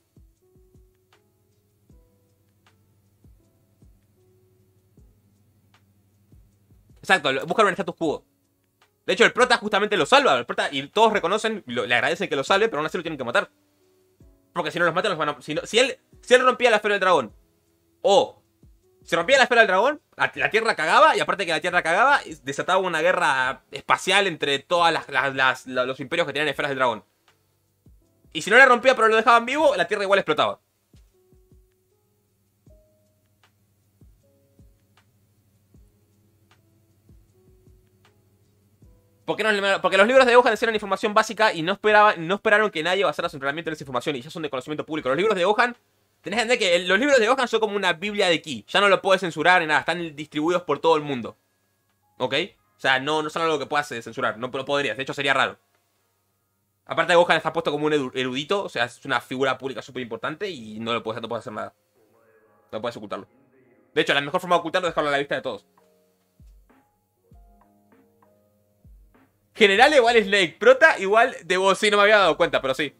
Exacto, buscan un status quo. De hecho, el prota justamente lo salva. El prota, y todos reconocen, lo, le agradecen que lo salve, pero aún así lo tienen que matar. Porque si no los matan, los van a... Si, no, si, él, si él rompía la esfera del dragón, o se rompía la esfera del dragón, la, la Tierra cagaba, y aparte que la Tierra cagaba, desataba una guerra espacial entre todos las, las, las, los imperios que tenían esferas del dragón. Y si no la rompía pero lo dejaban vivo, la Tierra igual explotaba. ¿Por qué no? Porque los libros de Gohan eran información básica y no, esperaban, no esperaron que nadie basara su entrenamiento en esa información y ya son de conocimiento público. Los libros de Gohan, tenés que entender que los libros de Gohan son como una biblia de ki. Ya no lo puedes censurar ni nada, están distribuidos por todo el mundo. ¿Ok? O sea, no, no son algo que puedas censurar, no lo podrías, de hecho sería raro. Aparte de Gohan está puesto como un erudito, o sea, es una figura pública súper importante y no lo puedes, no puedes hacer nada. No puedes ocultarlo. De hecho, la mejor forma de ocultarlo es dejarlo a la vista de todos. General igual Snake, prota igual de vos, sí, no me había dado cuenta, pero sí.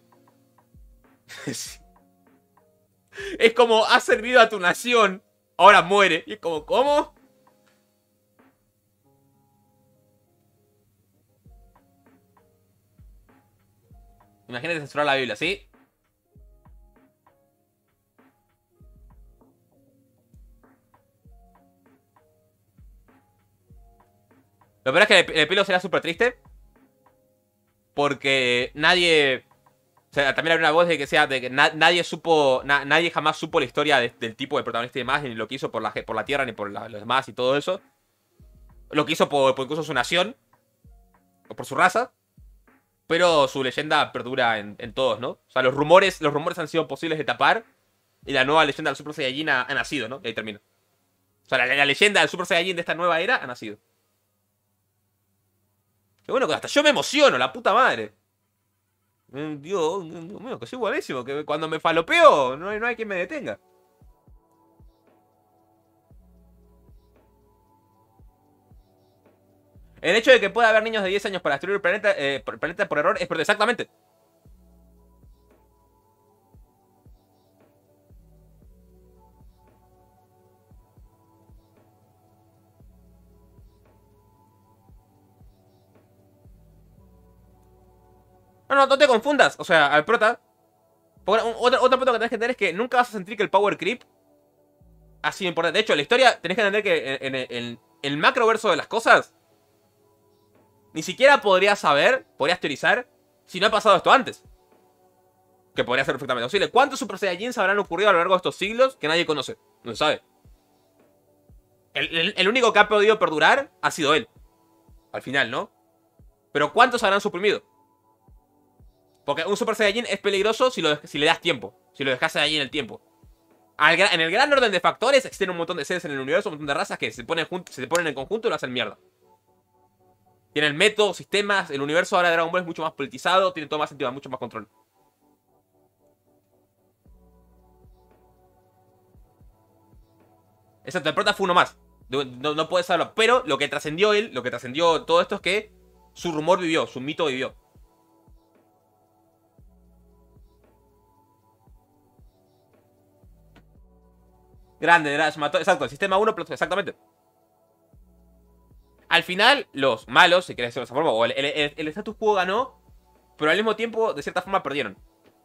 Es como, has servido a tu nación, ahora muere. Y es como, ¿cómo? Imagínate censurar la Biblia, ¿sí? Lo peor es que el, el pelo será súper triste. Porque nadie... O sea, también hay una voz de que sea de que na nadie supo... Na nadie jamás supo la historia de, del tipo de protagonista y demás. Ni lo que hizo por la, por la Tierra, ni por la, los demás y todo eso. Lo que hizo por, por incluso su nación. O por su raza. Pero su leyenda perdura en, en todos, ¿no? O sea, los rumores, los rumores han sido posibles de tapar. Y la nueva leyenda del Super Saiyajin ha, ha nacido, ¿no? Y ahí termina. O sea, la, la leyenda del Super Saiyajin de esta nueva era ha nacido. Qué bueno que hasta yo me emociono, la puta madre. Dios, Dios mío, que soy buenísimo. Que cuando me falopeo, no hay, no hay quien me detenga. El hecho de que pueda haber niños de diez años para destruir el planeta, eh, el planeta por error es por exactamente. No, no, no te confundas. O sea, al prota. Otro, otro punto que tenés que entender es que nunca vas a sentir que el power creep ha sido importante. De hecho, en la historia tenés que entender que en, en, en el macroverso de las cosas, ni siquiera podrías saber, podrías teorizar, si no ha pasado esto antes. Que podría ser perfectamente posible. ¿Cuántos Super Saiyajins habrán ocurrido a lo largo de estos siglos que nadie conoce? No se sabe. El, el, el único que ha podido perdurar ha sido él. Al final, ¿no? Pero ¿cuántos habrán suprimido? Porque un Super Saiyajin es peligroso si, lo, si le das tiempo. Si lo dejas ahí en el tiempo. Al, en el gran orden de factores existen un montón de seres en el universo, un montón de razas que se ponen, se ponen en conjunto y lo hacen mierda. Tienen métodos, sistemas. El universo ahora de Dragon Ball es mucho más politizado. Tiene todo más sentido, mucho más control. Exacto, el prota fue uno más. No, no, no puedes saberlo. Pero lo que trascendió él, lo que trascendió todo esto es que su rumor vivió, su mito vivió. Grande, Rash mató. Exacto, el sistema uno, exactamente. Al final, los malos, si querés decirlo de esa forma, o el, el, el, el status quo ganó, pero al mismo tiempo, de cierta forma, perdieron.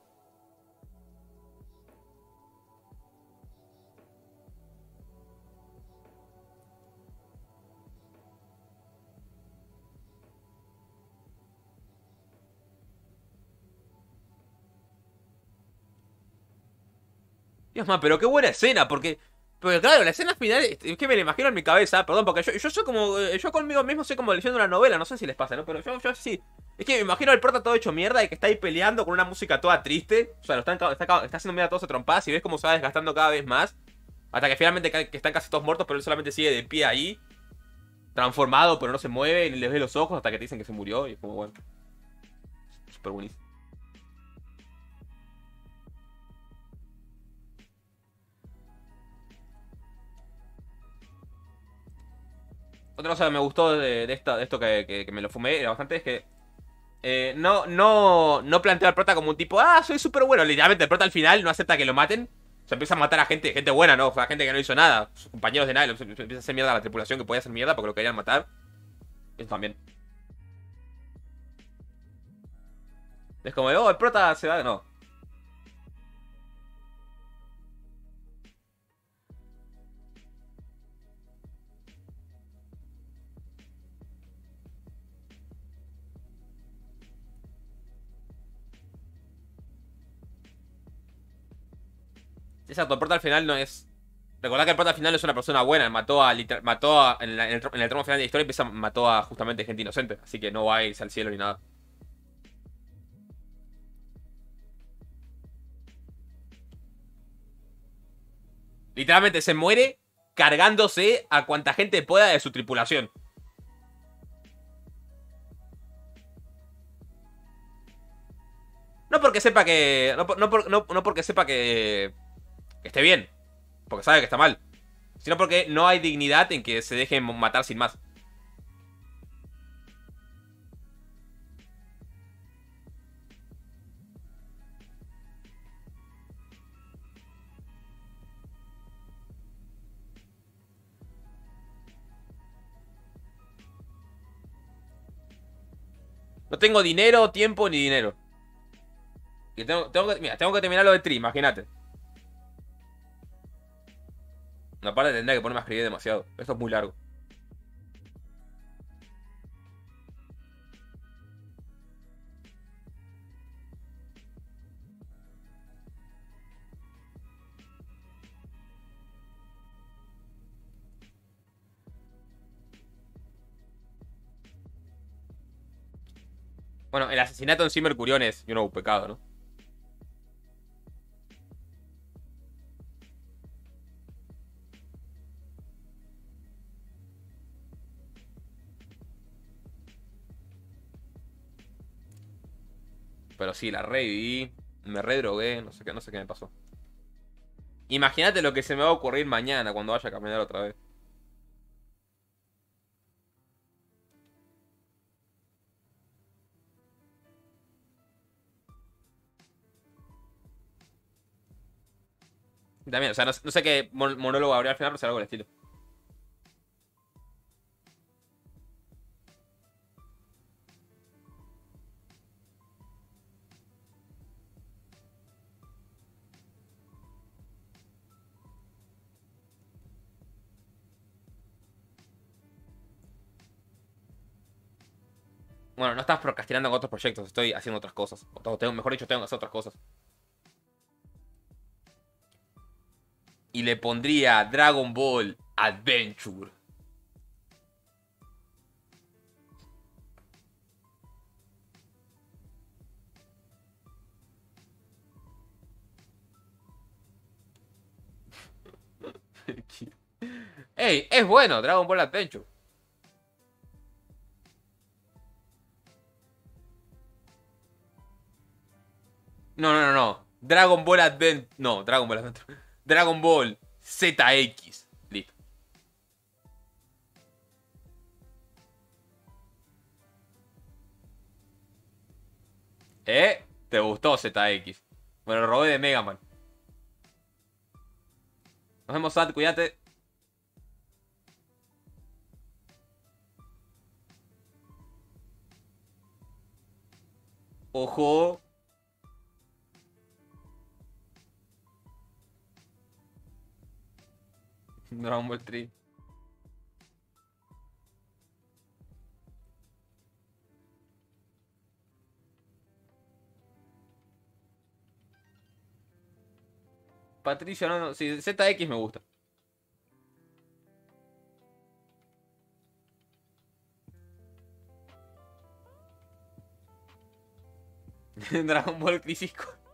Dios mío, pero qué buena escena, porque... Porque claro, la escena final es que me la imagino en mi cabeza, perdón, porque yo, yo soy como... Yo conmigo mismo soy como leyendo una novela, no sé si les pasa, ¿no? Pero yo, yo sí... Es que me imagino al prota todo hecho mierda y que está ahí peleando con una música toda triste. O sea, lo están, está, está haciendo mierda todos a trompadas y ves cómo se va desgastando cada vez más. Hasta que finalmente que están casi todos muertos, pero él solamente sigue de pie ahí. Transformado, pero no se mueve, ni les ve los ojos hasta que te dicen que se murió. Y es como, bueno... Súper buenísimo. Otra cosa que me gustó de, de, esta, de esto que, que, que me lo fumé era bastante es que eh, no, no, no plantea al prota como un tipo, ah, soy súper bueno. Literalmente el prota al final no acepta que lo maten. Se empieza a matar a gente, gente buena, ¿no? O sea, gente que no hizo nada. Sus compañeros de nada. Empieza a hacer mierda a la tripulación que podía hacer mierda porque lo querían matar. Eso también. Es como, oh, el prota se va. No. Exacto, el prota al final no es. Recordad que el prota al final no es una persona buena. Mató a. Mató a. En, la, en, el, en el tramo final de la historia empieza, mató a justamente gente inocente. Así que no va a irse al cielo ni nada. Literalmente se muere cargándose a cuanta gente pueda de su tripulación. No porque sepa que. No, no, no, no porque sepa que. Que esté bien. Porque sabe que está mal. Sino porque no hay dignidad en que se dejen matar sin más. No tengo dinero, tiempo ni dinero. Y tengo, tengo que, mira, tengo que terminar lo de Tri, imagínate. Aparte tendría que ponerme a escribir demasiado. Esto es muy largo. Bueno, el asesinato en sí Mercurión es, you know, pecado, ¿no? Pero sí, la reviví. Me redrogué, no sé qué, no sé qué me pasó. Imagínate lo que se me va a ocurrir mañana cuando vaya a caminar otra vez. También, o sea, no, no sé qué mon- monólogo habría al final, pero será algo del estilo. Bueno, no estás procrastinando en otros proyectos, estoy haciendo otras cosas. O tengo, mejor dicho, tengo que hacer otras cosas. Y le pondría Dragon Ball Adventure. Ey, es bueno, Dragon Ball Adventure. No, no, no, no. Dragon Ball Advent... No, Dragon Ball Adventure. Dragon Ball Z X. Listo. ¿Eh? ¿Te gustó Z X? Bueno, lo robé de Mega Man. Nos vemos, Sad, cuídate. Ojo. Dragon Ball tres. Patricio, no, no. Sí, Z X me gusta. Dragon Ball Crisis.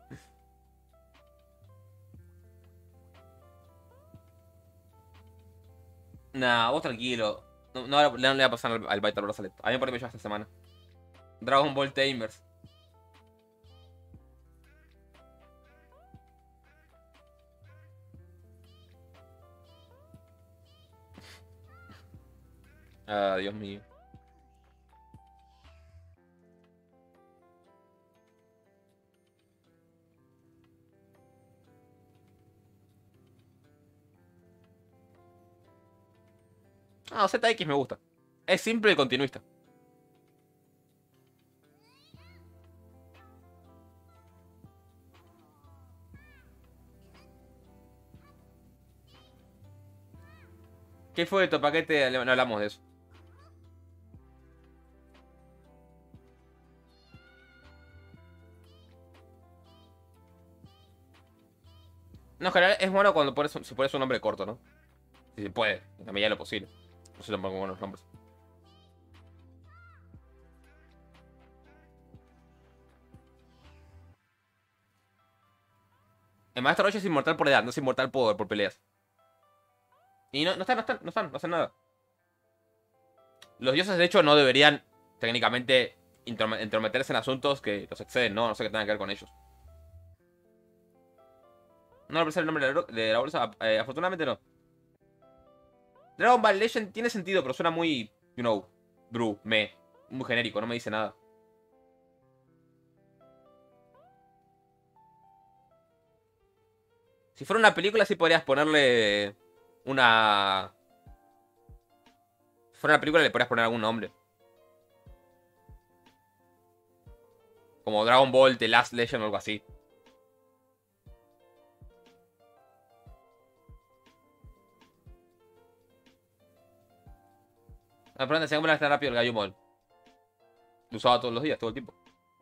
Nah, vos tranquilo. No, no, no le voy a pasar al, al Vital Brazalete. A mí por ahí me lleva esta semana. Dragon Ball Tamers. Ah, Dios mío. Ah, Z X me gusta. Es simple y continuista. ¿Qué fue de tu paquete? No hablamos de eso. No, en general es bueno cuando pones, si pones un nombre corto, ¿no? Si se puede, en la medida de lo posible. No se le pongo buenos nombres. El Maestro Roshi es inmortal por edad, no es inmortal por, por peleas. Y no, no están, no están, no están, no hacen nada. Los dioses, de hecho, no deberían técnicamente entrometerse en asuntos que los exceden, ¿no? No sé qué tenga que ver con ellos. No representa el nombre de la, de la bolsa. Eh, afortunadamente no. Dragon Ball Legend tiene sentido, pero suena muy, you know, Bru, me. Muy genérico, no me dice nada. Si fuera una película, sí podrías ponerle una. Si fuera una película, le podrías poner algún nombre. Como Dragon Ball The Last Legend o algo así. La pregunta es: ¿cómo está rápido el Gallumon? Lo usaba todos los días, todo el tiempo.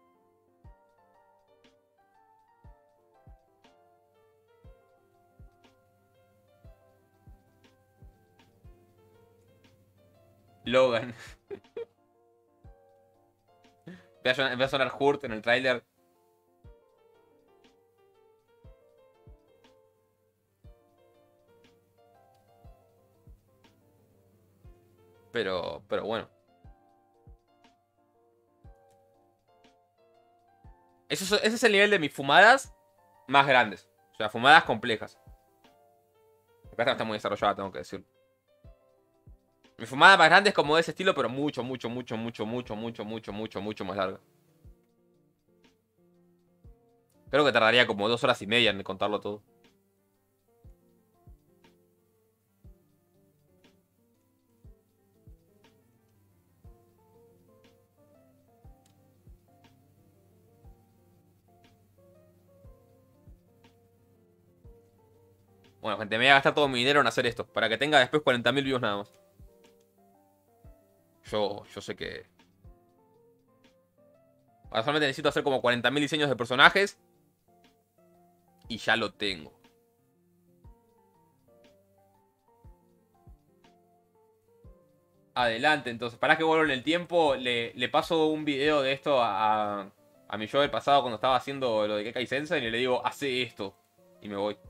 Logan. Empieza a sonar Hurt en el tráiler. Pero, pero bueno. Eso, es- ese es el nivel de mis fumadas más grandes. O sea, fumadas complejas. Acá está muy desarrollada, tengo que decirlo. Mi fumada más grande es como de ese estilo, pero mucho, mucho, mucho, mucho, mucho, mucho, mucho, mucho, mucho más larga. Creo que tardaría como dos horas y media en contarlo todo. Bueno, gente, me voy a gastar todo mi dinero en hacer esto. Para que tenga después cuarenta mil views nada más. Yo, yo sé que... Ahora solamente necesito hacer como cuarenta mil diseños de personajes. Y ya lo tengo. Adelante, entonces. Para que vuelva en el tiempo, le, le paso un video de esto a, a, a mi yo del pasado cuando estaba haciendo lo de Kekai Sensei y le digo, hace esto. Y me voy.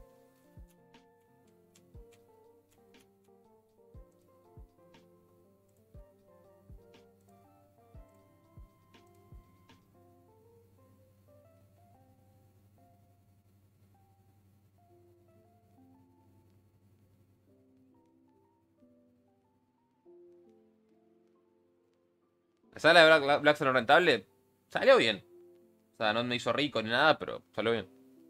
La sala de Black, Black salió rentable. Salió bien. O sea, no me hizo rico ni nada, pero salió bien.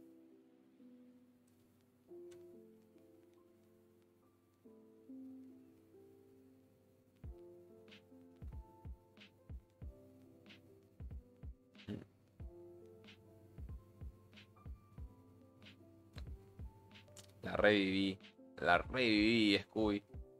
La reviví. La reviví, Scooby.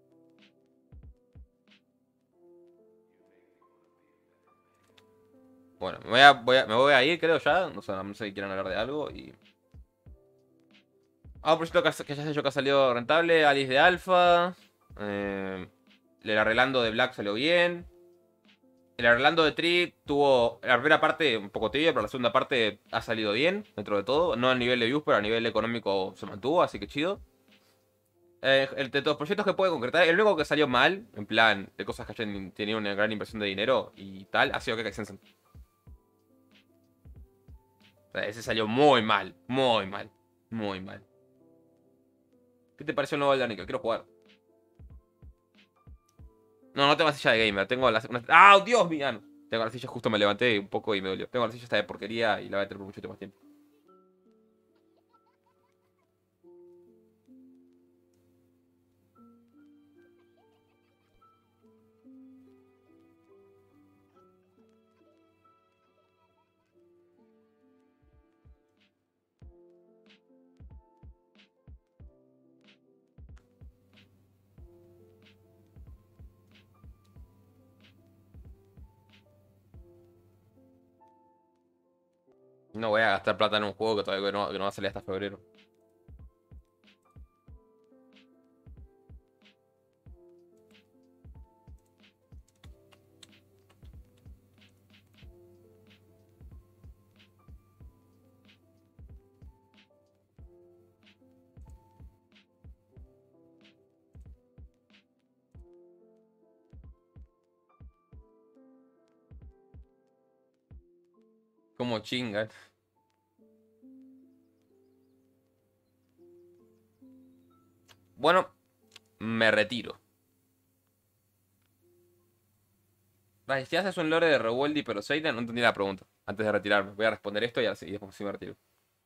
Bueno, me voy a, voy a- me voy a ir, creo ya. No sé, no sé si quieren hablar de algo. Y... Ah, un proyecto que, que ya sé yo que ha salido rentable. Alice de Alpha. Eh, el arreglando de Black salió bien. El arreglando de Tree tuvo. La primera parte un poco tibia, pero la segunda parte ha salido bien, dentro de todo. No a nivel de views, pero a nivel económico se mantuvo, así que chido. Eh, el de los proyectos que puede concretar, el único que salió mal, en plan de cosas que hayan tenido una gran inversión de dinero y tal, ha sido Kekai Sensen. O sea, ese salió muy mal, muy mal, muy mal. ¿Qué te pareció el nuevo Elden Ring? Quiero jugar. No, no tengo la silla de gamer, tengo la... una- ¡Ah, Dios mío! Ah, no. Tengo la silla, justo me levanté un poco y me dolió. Tengo la silla esta de porquería y la voy a tener por mucho más tiempo. No voy a gastar plata en un juego que todavía no, que no va a salir hasta febrero. Como chingan. Bueno, me retiro. Vale, si haces un lore de Revueldi pero Seiden, no entendí la pregunta. Antes de retirarme, voy a responder esto y así, y después sí me retiro.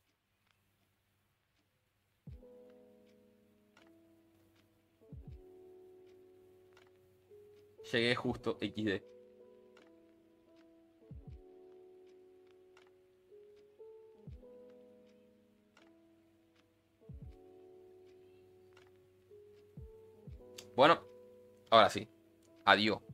Llegué justo equis de. Bueno, ahora sí. Adiós.